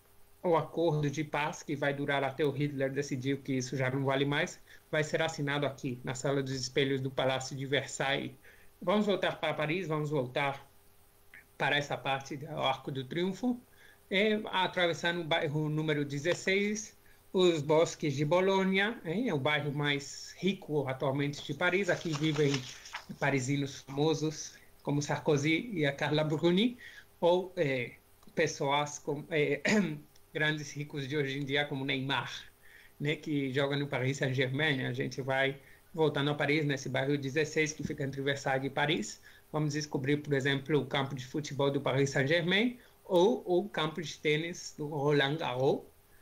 o acordo de paz, que vai durar até o Hitler decidir que isso já não vale mais, vai ser assinado aqui, na Sala dos Espelhos do Palácio de Versailles. Vamos voltar para Paris, vamos voltar para essa parte do Arco do Triunfo, e, atravessando o bairro número dezesseis, os bosques de Bolonha, é o bairro mais rico atualmente de Paris. Aqui vivem parisinos famosos, como Sarkozy e a Carla Bruni, ou é, pessoas com, é, grandes ricos de hoje em dia, como Neymar, né, que joga no Paris Saint-Germain. A gente vai voltando a Paris, nesse bairro dezesseis, que fica entre Versailles e Paris. Vamos descobrir, por exemplo, o campo de futebol do Paris Saint-Germain ou o campo de tênis do Roland Garros,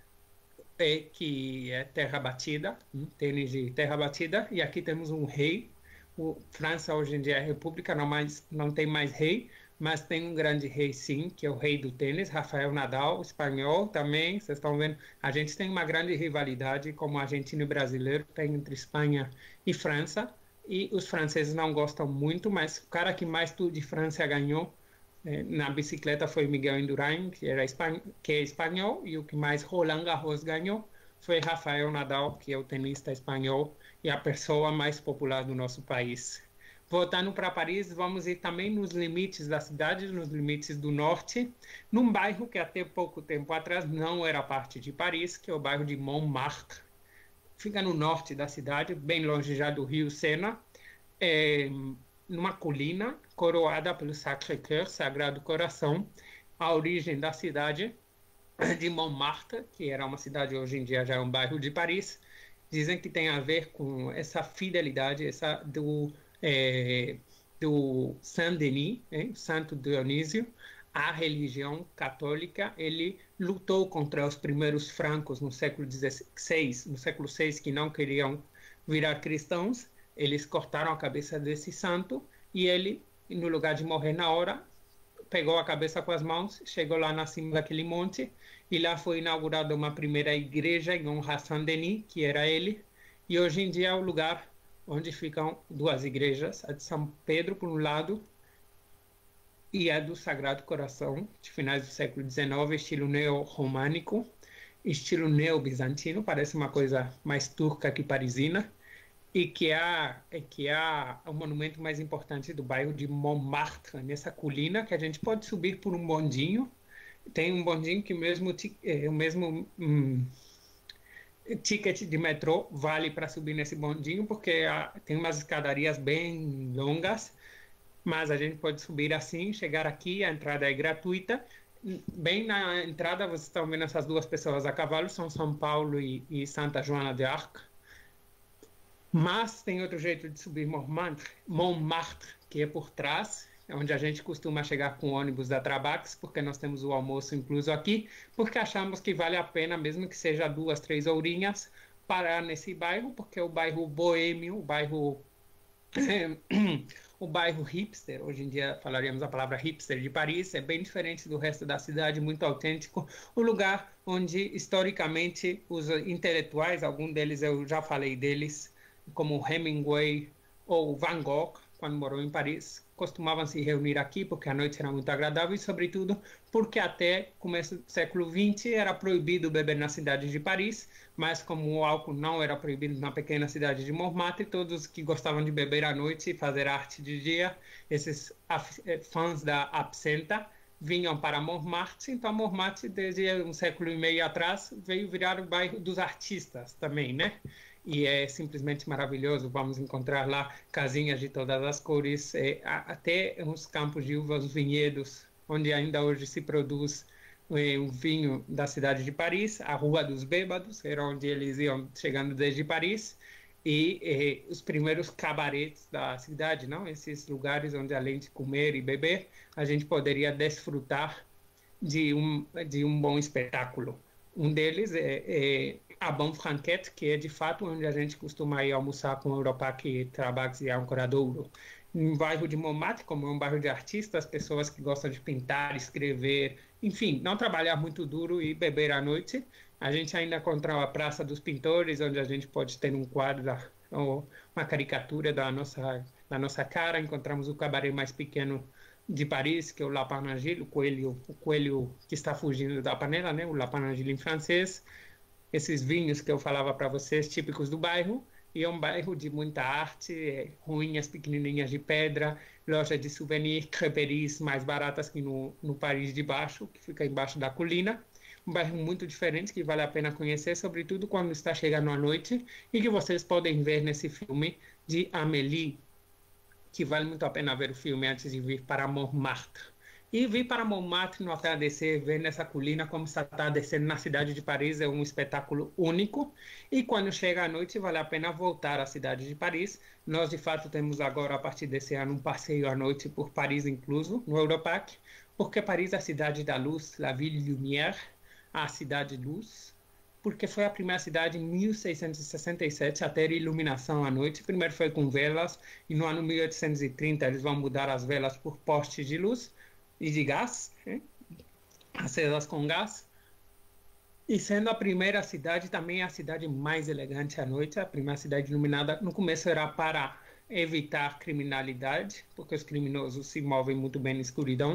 é, que é terra batida, um tênis de terra batida. E aqui temos um rei. O França hoje em dia é república, não, mais, não tem mais rei, mas tem um grande rei sim, que é o rei do tênis, Rafael Nadal, espanhol também. Vocês estão vendo, a gente tem uma grande rivalidade, como argentino e brasileiro tem entre Espanha e França, e os franceses não gostam muito, mas o cara que mais Tour de França ganhou eh, na bicicleta foi Miguel Indurain, que, era espan... que é espanhol, e o que mais Roland Garros ganhou foi Rafael Nadal, que é o tenista espanhol e a pessoa mais popular do nosso país. Voltando para Paris, vamos ir também nos limites da cidade, nos limites do norte, num bairro que até pouco tempo atrás não era parte de Paris, que é o bairro de Montmartre. Fica no norte da cidade, bem longe já do rio Sena, é, numa colina coroada pelo Sacré-Cœur, Sagrado Coração. A origem da cidade de Montmartre, que era uma cidade, hoje em dia já é um bairro de Paris, dizem que tem a ver com essa fidelidade essa do, é, do Saint-Denis, hein, Santo Dionísio, à religião católica. Ele lutou contra os primeiros francos no século dezesseis, no século seis, que não queriam virar cristãos. Eles cortaram a cabeça desse santo e ele, no lugar de morrer na hora, pegou a cabeça com as mãos, chegou lá na cima daquele monte e lá foi inaugurada uma primeira igreja em honra a Saint-Denis, que era ele, e hoje em dia é o lugar onde ficam duas igrejas, a de São Pedro, por um lado, e a do Sagrado Coração, de finais do século dezenove, estilo neo-românico, estilo neo-bizantino, parece uma coisa mais turca que parisina, e que é, que é o monumento mais importante do bairro de Montmartre, nessa colina, que a gente pode subir por um bondinho. Tem um bondinho que mesmo, é, o mesmo hum, ticket de metrô vale para subir nesse bondinho, porque a, tem umas escadarias bem longas, mas a gente pode subir assim, chegar aqui, a entrada é gratuita. Bem na entrada, vocês estão vendo essas duas pessoas a cavalo, são São Paulo e, e Santa Joana de Arc. Mas tem outro jeito de subir Montmartre, Montmartre, que é por trás, onde a gente costuma chegar com o ônibus da Trabax, porque nós temos o almoço incluso aqui, porque achamos que vale a pena, mesmo que seja duas, três horinhas, parar nesse bairro, porque é o bairro boêmio, o bairro, o bairro hipster, hoje em dia falaríamos a palavra hipster de Paris, é bem diferente do resto da cidade, muito autêntico, o lugar onde historicamente os intelectuais, algum deles eu já falei deles, como Hemingway ou Van Gogh, quando morou em Paris, costumavam se reunir aqui porque a noite era muito agradável e, sobretudo, porque até começo do século vinte era proibido beber na cidade de Paris, mas como o álcool não era proibido na pequena cidade de Montmartre, todos que gostavam de beber à noite e fazer arte de dia, esses fãs da absenta, vinham para Montmartre. Então, Montmartre, desde um século e meio atrás, veio virar o bairro dos artistas também, né? E é simplesmente maravilhoso. Vamos encontrar lá casinhas de todas as cores, é, até uns campos de uvas, vinhedos, onde ainda hoje se produz é, um vinho da cidade de Paris, a Rua dos Bêbados, era onde eles iam chegando desde Paris, e é, os primeiros cabarets da cidade, não? Esses lugares onde, além de comer e beber, a gente poderia desfrutar de um, de um bom espetáculo. Um deles é, é a Bon Franquette, que é de fato onde a gente costuma ir almoçar com o Europac, Trabax e Ancoradouro. Um bairro de Montmartre, como é um bairro de artistas, pessoas que gostam de pintar, escrever, enfim, não trabalhar muito duro e beber à noite. A gente ainda encontra a Praça dos Pintores, onde a gente pode ter um quadro ou uma caricatura da nossa, da nossa cara. Encontramos o cabaré mais pequeno de Paris, que é o Lapin Agile, o coelho, o coelho que está fugindo da panela, né? O Lapin Agile em francês. Esses vinhos que eu falava para vocês, típicos do bairro, e é um bairro de muita arte, é, ruínas pequenininhas de pedra, lojas de souvenir, crêperies mais baratas que no, no Paris de baixo, que fica embaixo da colina. Um bairro muito diferente, que vale a pena conhecer, sobretudo quando está chegando à noite, e que vocês podem ver nesse filme de Amélie, que vale muito a pena ver o filme antes de vir para Montmartre. E vir para Montmartre no atardecer, ver nessa colina como está atardecendo na cidade de Paris, é um espetáculo único. E quando chega a noite, vale a pena voltar à cidade de Paris. Nós, de fato, temos agora, a partir desse ano, um passeio à noite por Paris incluso, no Europac, porque Paris é a cidade da luz, la ville lumière, a cidade luz, porque foi a primeira cidade em mil seiscentos e sessenta e sete a ter iluminação à noite. Primeiro foi com velas, e no ano mil oitocentos e trinta eles vão mudar as velas por postes de luz e de gás, né? Acesas com gás. E sendo a primeira cidade, também a cidade mais elegante à noite, a primeira cidade iluminada. No começo era para evitar criminalidade, porque os criminosos se movem muito bem na escuridão,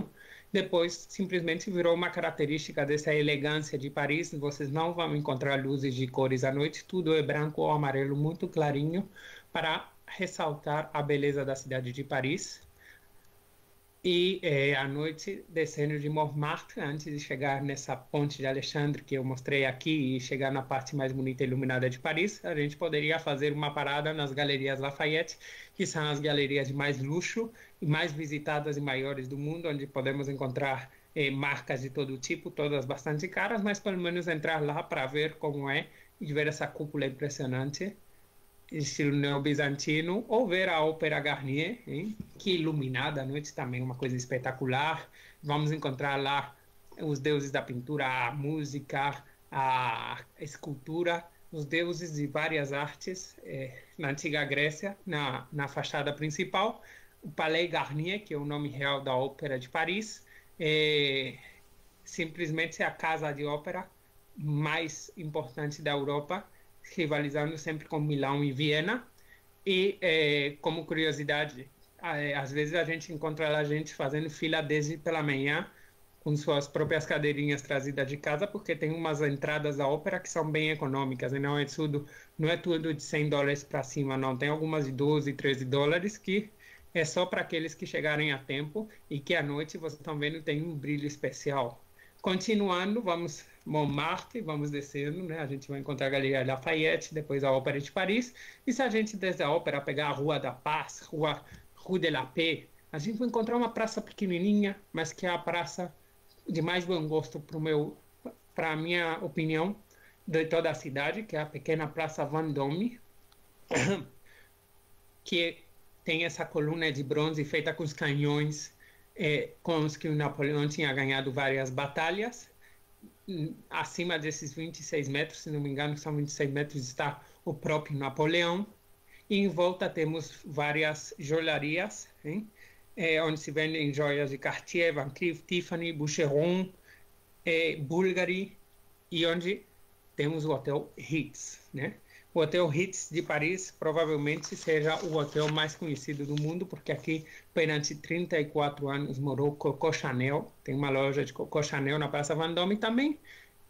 Depois, simplesmente virou uma característica dessa elegância de Paris. Vocês não vão encontrar luzes de cores à noite, tudo é branco ou amarelo, muito clarinho, para ressaltar a beleza da cidade de Paris. E é, à noite, descendo de Montmartre, antes de chegar nessa ponte de Alexandre que eu mostrei aqui e chegar na parte mais bonita e iluminada de Paris, a gente poderia fazer uma parada nas Galerias Lafayette, que são as galerias de mais luxo e mais visitadas e maiores do mundo, onde podemos encontrar eh, marcas de todo tipo, todas bastante caras, mas pelo menos entrar lá para ver como é e ver essa cúpula impressionante, estilo neobizantino, ou ver a Ópera Garnier, hein? Que iluminada à noite também, uma coisa espetacular. Vamos encontrar lá os deuses da pintura, a música, a escultura, os deuses de várias artes eh, na antiga Grécia, na, na fachada principal. O Palais Garnier, que é o nome real da Ópera de Paris, é simplesmente a casa de ópera mais importante da Europa, rivalizando sempre com Milão e Viena. E, eh, como curiosidade, eh, às vezes a gente encontra lá gente fazendo fila desde pela manhã, com suas próprias cadeirinhas trazidas de casa, porque tem umas entradas da ópera que são bem econômicas, e não é tudo, não é tudo de cem dólares para cima, não. Tem algumas de doze, treze dólares, que é só para aqueles que chegarem a tempo e que à noite, vocês estão vendo, tem um brilho especial. Continuando, vamos Montmartre, vamos descendo, né? A gente vai encontrar a Galeria Lafayette, depois a Ópera de Paris. E se a gente desde a Ópera pegar a Rua da Paz, Rua Rue de la Paix, a gente vai encontrar uma praça pequenininha, mas que é a praça de mais bom gosto para meu, para a minha opinião, de toda a cidade, que é a pequena Praça Vendôme, que tem essa coluna de bronze feita com os canhões É, com os que o Napoleão tinha ganhado várias batalhas. Acima desses vinte e seis metros, se não me engano, são vinte e seis metros, está o próprio Napoleão. E em volta temos várias joalherias, hein? É, onde se vendem joias de Cartier, Van Cleef, Tiffany, Boucheron, é, Bulgari, e onde temos o Hotel Ritz, né? O Hotel Ritz de Paris provavelmente seja o hotel mais conhecido do mundo, porque aqui, durante trinta e quatro anos, morou Coco Chanel. Tem uma loja de Coco Chanel na Praça Vendôme também.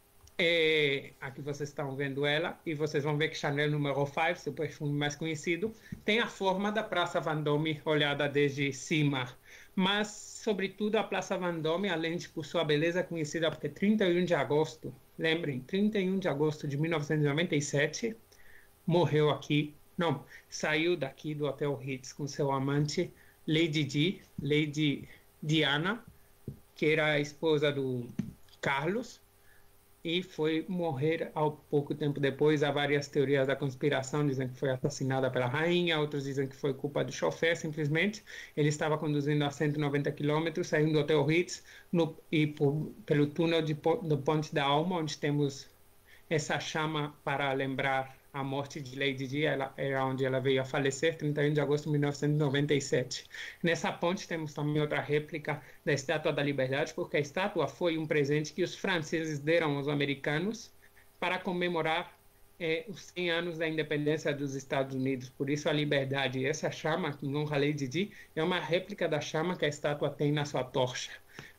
É, aqui vocês estão vendo ela, e vocês vão ver que Chanel número cinco, seu perfume mais conhecido, tem a forma da Praça Vendôme olhada desde cima. Mas, sobretudo, a Praça Vendôme, além de por sua beleza conhecida, porque trinta e um de agosto, lembrem, trinta e um de agosto de mil novecentos e noventa e sete, morreu aqui, não, saiu daqui do Hotel Ritz com seu amante, Lady Di, Lady Diana, que era a esposa do Carlos, e foi morrer há pouco tempo depois. Há várias teorias da conspiração, dizem que foi assassinada pela rainha, outros dizem que foi culpa do chofer, simplesmente. Ele estava conduzindo a cento e noventa quilômetros, saindo do Hotel Ritz, no, e por, pelo túnel de, do Ponte da Alma, onde temos essa chama para lembrar a morte de Lady Di, ela, era onde ela veio a falecer, trinta e um de agosto de mil novecentos e noventa e sete. Nessa ponte temos também outra réplica da Estátua da Liberdade, porque a estátua foi um presente que os franceses deram aos americanos para comemorar eh, os cem anos da independência dos Estados Unidos. Por isso a liberdade. Essa chama, em honra a Lady Di, é uma réplica da chama que a estátua tem na sua tocha.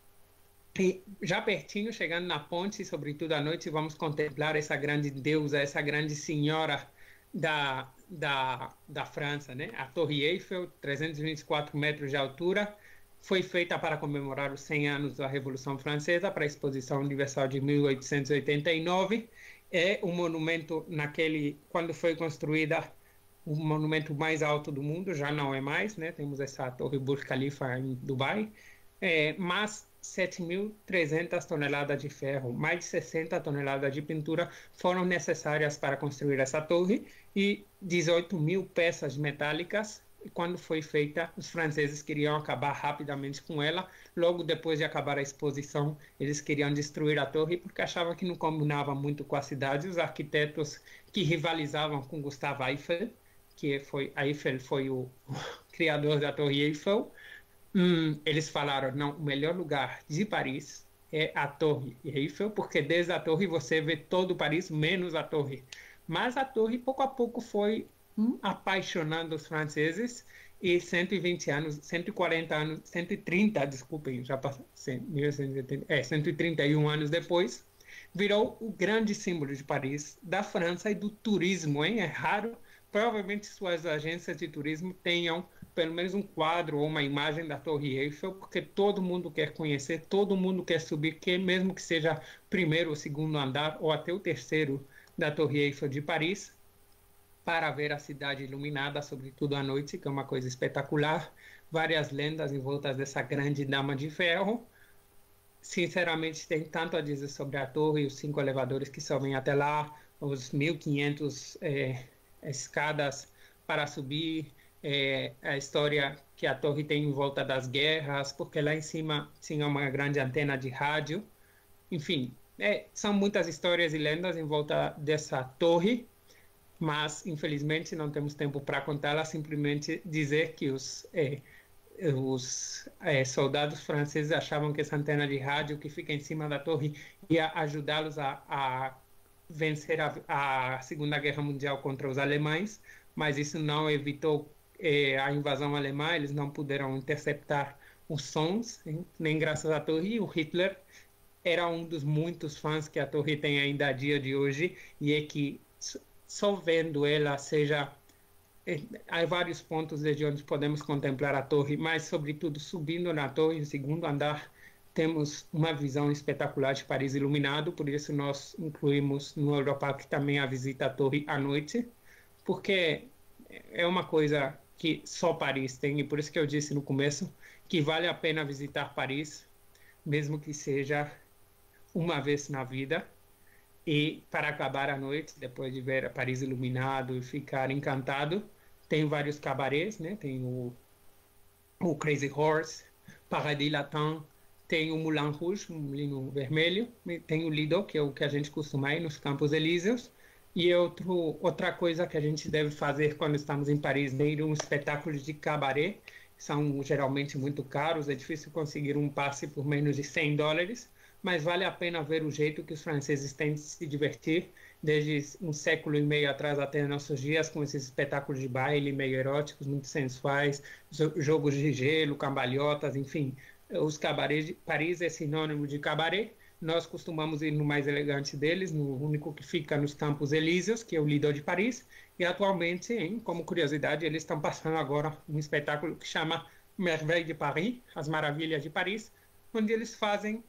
E já pertinho, chegando na ponte, sobretudo à noite, vamos contemplar essa grande deusa, essa grande senhora da, da, da França, né? A Torre Eiffel, trezentos e vinte e quatro metros de altura, foi feita para comemorar os cem anos da Revolução Francesa, para a Exposição Universal de mil oitocentos e oitenta e nove. É um monumento, naquele, quando foi construída, o monumento mais alto do mundo, já não é mais, né? Temos essa Torre Burj Khalifa em Dubai, é, mas sete mil e trezentas toneladas de ferro, mais de sessenta toneladas de pintura foram necessárias para construir essa torre, e dezoito mil peças metálicas. Quando foi feita, os franceses queriam acabar rapidamente com ela. Logo depois de acabar a exposição, eles queriam destruir a torre, porque achavam que não combinava muito com a cidade. Os arquitetos que rivalizavam com Gustave Eiffel, que foi, Eiffel foi o criador da Torre Eiffel, Hum, eles falaram, não, o melhor lugar de Paris é a Torre Eiffel, porque desde a torre você vê todo Paris, menos a torre. Mas a torre, pouco a pouco, foi hum, apaixonando os franceses, e cento e vinte anos, cento e quarenta anos, cento e trinta, desculpem, já passou, é, cento e trinta e um anos depois, virou o grande símbolo de Paris, da França e do turismo, hein? É raro, provavelmente suas agências de turismo tenham pelo menos um quadro ou uma imagem da Torre Eiffel, porque todo mundo quer conhecer, todo mundo quer subir, que mesmo que seja primeiro ou segundo andar, ou até o terceiro da Torre Eiffel de Paris, para ver a cidade iluminada, sobretudo à noite, que é uma coisa espetacular. Várias lendas em volta dessa grande dama de ferro. Sinceramente, tem tanto a dizer sobre a torre, os cinco elevadores que sobem até lá, os mil e quinhentas é, escadas para subir, é, a história que a torre tem em volta das guerras, porque lá em cima tinha uma grande antena de rádio. Enfim, é, são muitas histórias e lendas em volta dessa torre, mas infelizmente não temos tempo para contá-la, simplesmente dizer que os, é, os é, soldados franceses achavam que essa antena de rádio que fica em cima da torre ia ajudá-los a, a vencer a, a Segunda Guerra Mundial contra os alemães, mas isso não evitou é, a invasão alemã, eles não puderam interceptar os sons, hein? Nem graças à torre. O Hitler era um dos muitos fãs que a torre tem ainda a dia de hoje, e é que só vendo ela, seja, há vários pontos desde onde podemos contemplar a torre, mas sobretudo subindo na torre, no segundo andar, temos uma visão espetacular de Paris iluminado. Por isso nós incluímos no Europark também a visita à torre à noite, porque é uma coisa que só Paris tem, e por isso que eu disse no começo que vale a pena visitar Paris, mesmo que seja uma vez na vida. E para acabar a noite, depois de ver Paris iluminado e ficar encantado, tem vários cabarets, né? Tem o, o Crazy Horse, Paradis Latin, tem o Moulin Rouge, um molino vermelho, tem o Lido, que é o que a gente costuma ir nos Campos Elíseos, e outro, outra coisa que a gente deve fazer quando estamos em Paris, é ir a um espetáculo de cabaré, são geralmente muito caros, é difícil conseguir um passe por menos de cem dólares, mas vale a pena ver o jeito que os franceses têm de se divertir, desde um século e meio atrás até nossos dias, com esses espetáculos de baile meio eróticos, muito sensuais, jogos de gelo, cambalhotas, enfim. Os cabarés de Paris é sinônimo de cabaré. Nós costumamos ir no mais elegante deles, no único que fica nos Campos Elíseos, que é o Lido de Paris, e atualmente, hein, como curiosidade, eles estão passando agora um espetáculo que chama Merveilles de Paris, As Maravilhas de Paris, onde eles fazem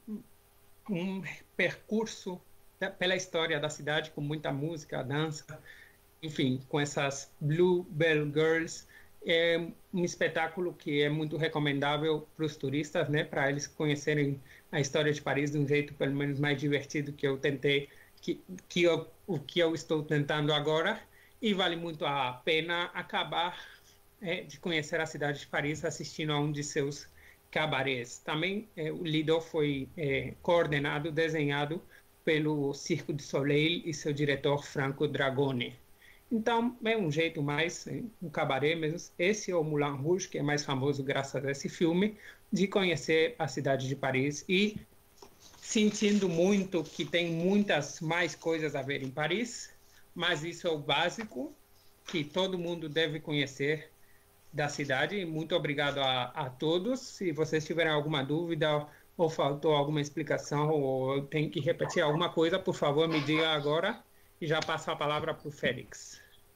um percurso pela história da cidade, com muita música, dança, enfim, com essas Blue Bell Girls. É um espetáculo que é muito recomendável para os turistas, né, para eles conhecerem a história de Paris de um jeito pelo menos mais divertido que eu tentei, que, que eu, o que eu estou tentando agora, e vale muito a pena acabar é, de conhecer a cidade de Paris assistindo a um de seus cabarés. Também é, o Lido foi é, coordenado, desenhado pelo Cirque du Soleil e seu diretor Franco Dragone. Então, é um jeito mais, um cabaré mesmo, esse é o Moulin Rouge, que é mais famoso graças a esse filme, de conhecer a cidade de Paris e sentindo muito que tem muitas mais coisas a ver em Paris, mas isso é o básico que todo mundo deve conhecer da cidade. Muito obrigado a, a todos. Se vocês tiverem alguma dúvida ou faltou alguma explicação ou eu tenho que repetir alguma coisa, por favor, me diga agora e já passo a palavra para o Félix.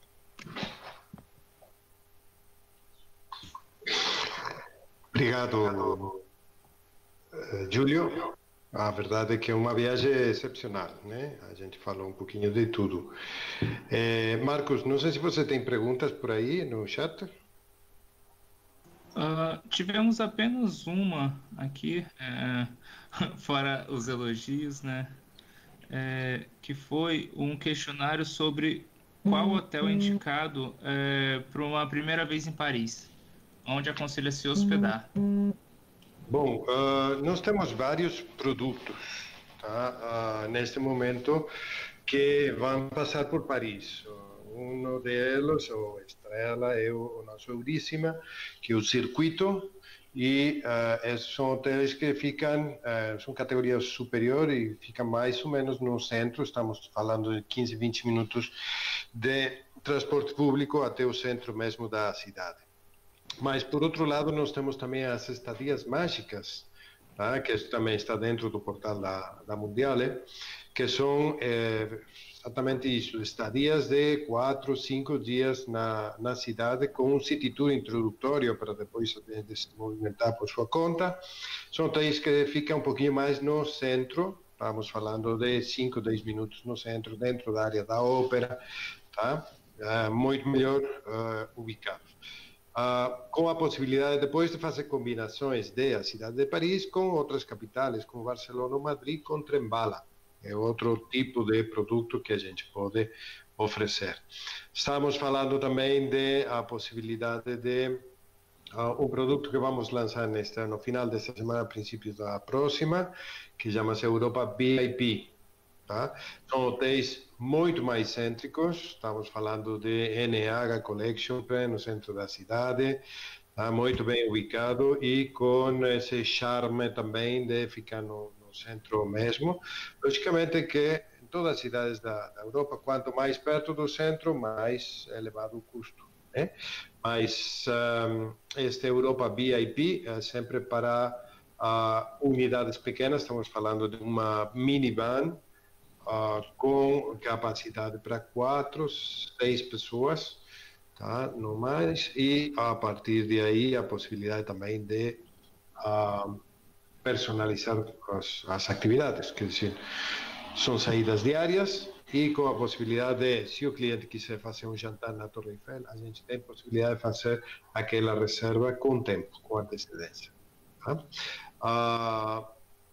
Obrigado, Júlio. A verdade é que é uma viagem excepcional, né? A gente falou um pouquinho de tudo. É, Marcos, não sei se você tem perguntas por aí no chat. Uh, tivemos apenas uma aqui, é, fora os elogios, né? É, que foi um questionário sobre qual hotel é indicado é, para uma primeira vez em Paris, onde aconselha se hospedar. Bom, uh, nós temos vários produtos, tá? Uh, neste momento que vão passar por Paris. Um deles, o estrela, é o nosso Euríssima, que é o Circuito, e uh, esses são hotéis que ficam, uh, são categorias superior e ficam mais ou menos no centro. Estamos falando de quinze, vinte minutos de transporte público até o centro mesmo da cidade. Mas, por outro lado, nós temos também as estadias mágicas, tá? Que também está dentro do portal da, da Mondiale, que são é, exatamente isso, estadias de quatro, cinco dias na, na cidade, com um city tour introdutório para depois de se movimentar por sua conta. São hotéis que ficam um pouquinho mais no centro, estamos falando de cinco, dez minutos no centro, dentro da área da ópera, tá? Uh, muito melhor uh, ubicados. Uh, com a possibilidade depois de fazer combinações de a cidade de Paris com outras capitais, como Barcelona ou Madrid, com trem-bala. É outro tipo de produto que a gente pode oferecer. Estamos falando também de a possibilidade de uh, um produto que vamos lançar neste, no final desta semana, a princípios da próxima, que chama-se Europa V I P. Tá? São hotéis muito mais cêntricos, estamos falando de N H Collection, no centro da cidade, tá? Muito bem ubicado e com esse charme também de ficar no, no centro mesmo. Logicamente que em todas as cidades da, da Europa, quanto mais perto do centro, mais elevado o custo, né? Mas um, este Europa V I P é sempre para uh, unidades pequenas, estamos falando de uma minivan, Uh, com capacidade para quatro, seis pessoas, tá? No mais, e a partir de aí a possibilidade também de uh, personalizar as, as atividades, quer dizer, são saídas diárias e com a possibilidade de, se o cliente quiser fazer um jantar na Torre Eiffel, a gente tem possibilidade de fazer aquela reserva com tempo, com antecedência. Tá? Uh,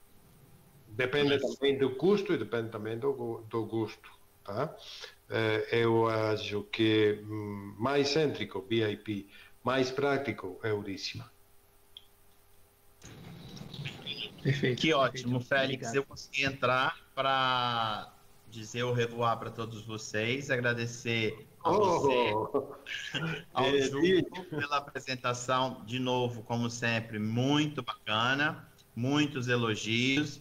Depende também do custo e depende também do, do gosto, tá? Eu acho que mais cêntrico, V I P, mais prático, Euríssima. Perfeito. Que ótimo, Félix. Obrigado. Eu consegui entrar para dizer o revoar para todos vocês, agradecer a você, oh, ao é, Júlio, pela apresentação, de novo, como sempre, muito bacana, muitos elogios.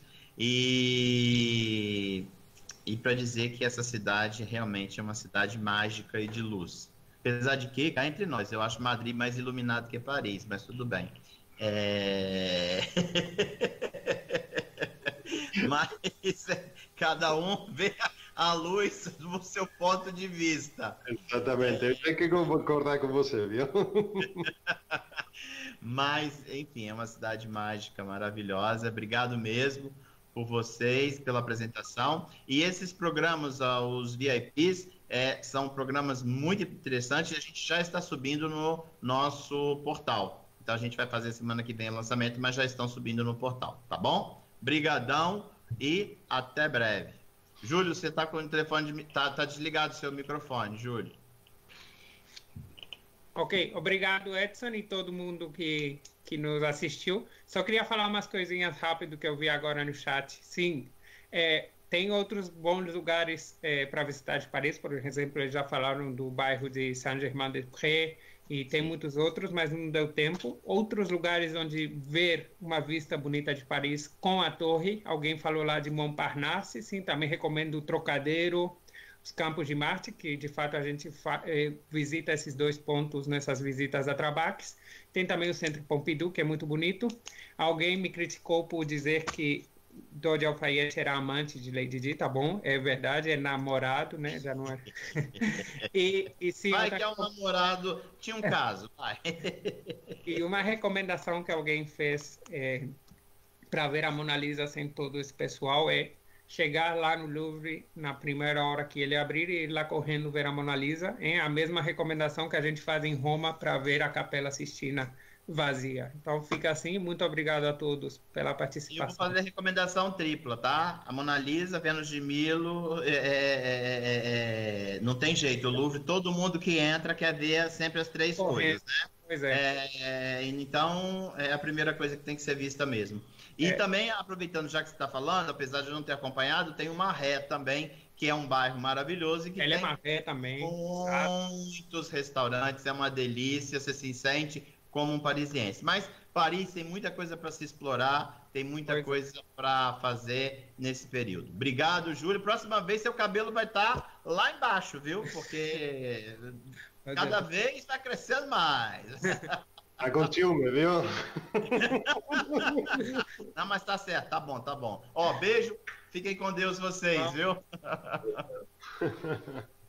E, e para dizer que essa cidade realmente é uma cidade mágica e de luz. Apesar de que, cá entre nós, eu acho Madrid mais iluminado que Paris, mas tudo bem. É... mas cada um vê a luz do seu ponto de vista. Exatamente, eu tenho que concordar com você, viu? Mas, enfim, é uma cidade mágica, maravilhosa. Obrigado mesmo por vocês, pela apresentação. E esses programas, os V I Ps, é, são programas muito interessantes e a gente já está subindo no nosso portal. Então a gente vai fazer semana que vem o lançamento, mas já estão subindo no portal, tá bom? Brigadão e até breve. Júlio, você está com o telefone, de, tá, tá desligado o seu microfone, Júlio. Ok, obrigado, Edson, e todo mundo que, que nos assistiu. Só queria falar umas coisinhas rápido que eu vi agora no chat. Sim, é, tem outros bons lugares é, para visitar de Paris, por exemplo, eles já falaram do bairro de Saint-Germain-des-Prés, e tem muitos outros, mas não deu tempo. Outros lugares onde ver uma vista bonita de Paris com a torre, alguém falou lá de Montparnasse, sim, também recomendo o Trocadero, os Campos de Marte, que de fato a gente eh, visita esses dois pontos nessas visitas da Trabax. Tem também o Centro Pompidou, que é muito bonito. Alguém me criticou por dizer que Dodi Al-Fayed era amante de Lady Di, tá bom, é verdade, é namorado, né, já não é... e, e sim, vai que é um namorado, tinha um caso, vai. E uma recomendação que alguém fez é, para ver a Mona Lisa sem todo esse pessoal é chegar lá no Louvre na primeira hora que ele abrir e ir lá correndo ver a Mona Lisa. É a mesma recomendação que a gente faz em Roma para ver a Capela Sistina vazia. Então fica assim, muito obrigado a todos pela participação. Eu vou fazer a recomendação tripla, tá? A Mona Lisa, Vênus de Milo, é, é, é, não tem jeito, o Louvre, todo mundo que entra quer ver sempre as três Correto. coisas, né? Pois é. é. Então, é a primeira coisa que tem que ser vista mesmo. E é. também, aproveitando já que você está falando, apesar de eu não ter acompanhado, tem uma Ré também, que é um bairro maravilhoso e que Ela tem é uma Ré também. muitos tá? restaurantes, é uma delícia, você se sente como um parisiense. Mas Paris tem muita coisa para se explorar, tem muita pois coisa é. para fazer nesse período. Obrigado, Júlio. Próxima vez seu cabelo vai estar tá lá embaixo, viu? Porque cada é. vez está crescendo mais. Tá com ciúme, viu? Não, mas tá certo, tá bom, tá bom. Ó, beijo, fiquem com Deus vocês, viu?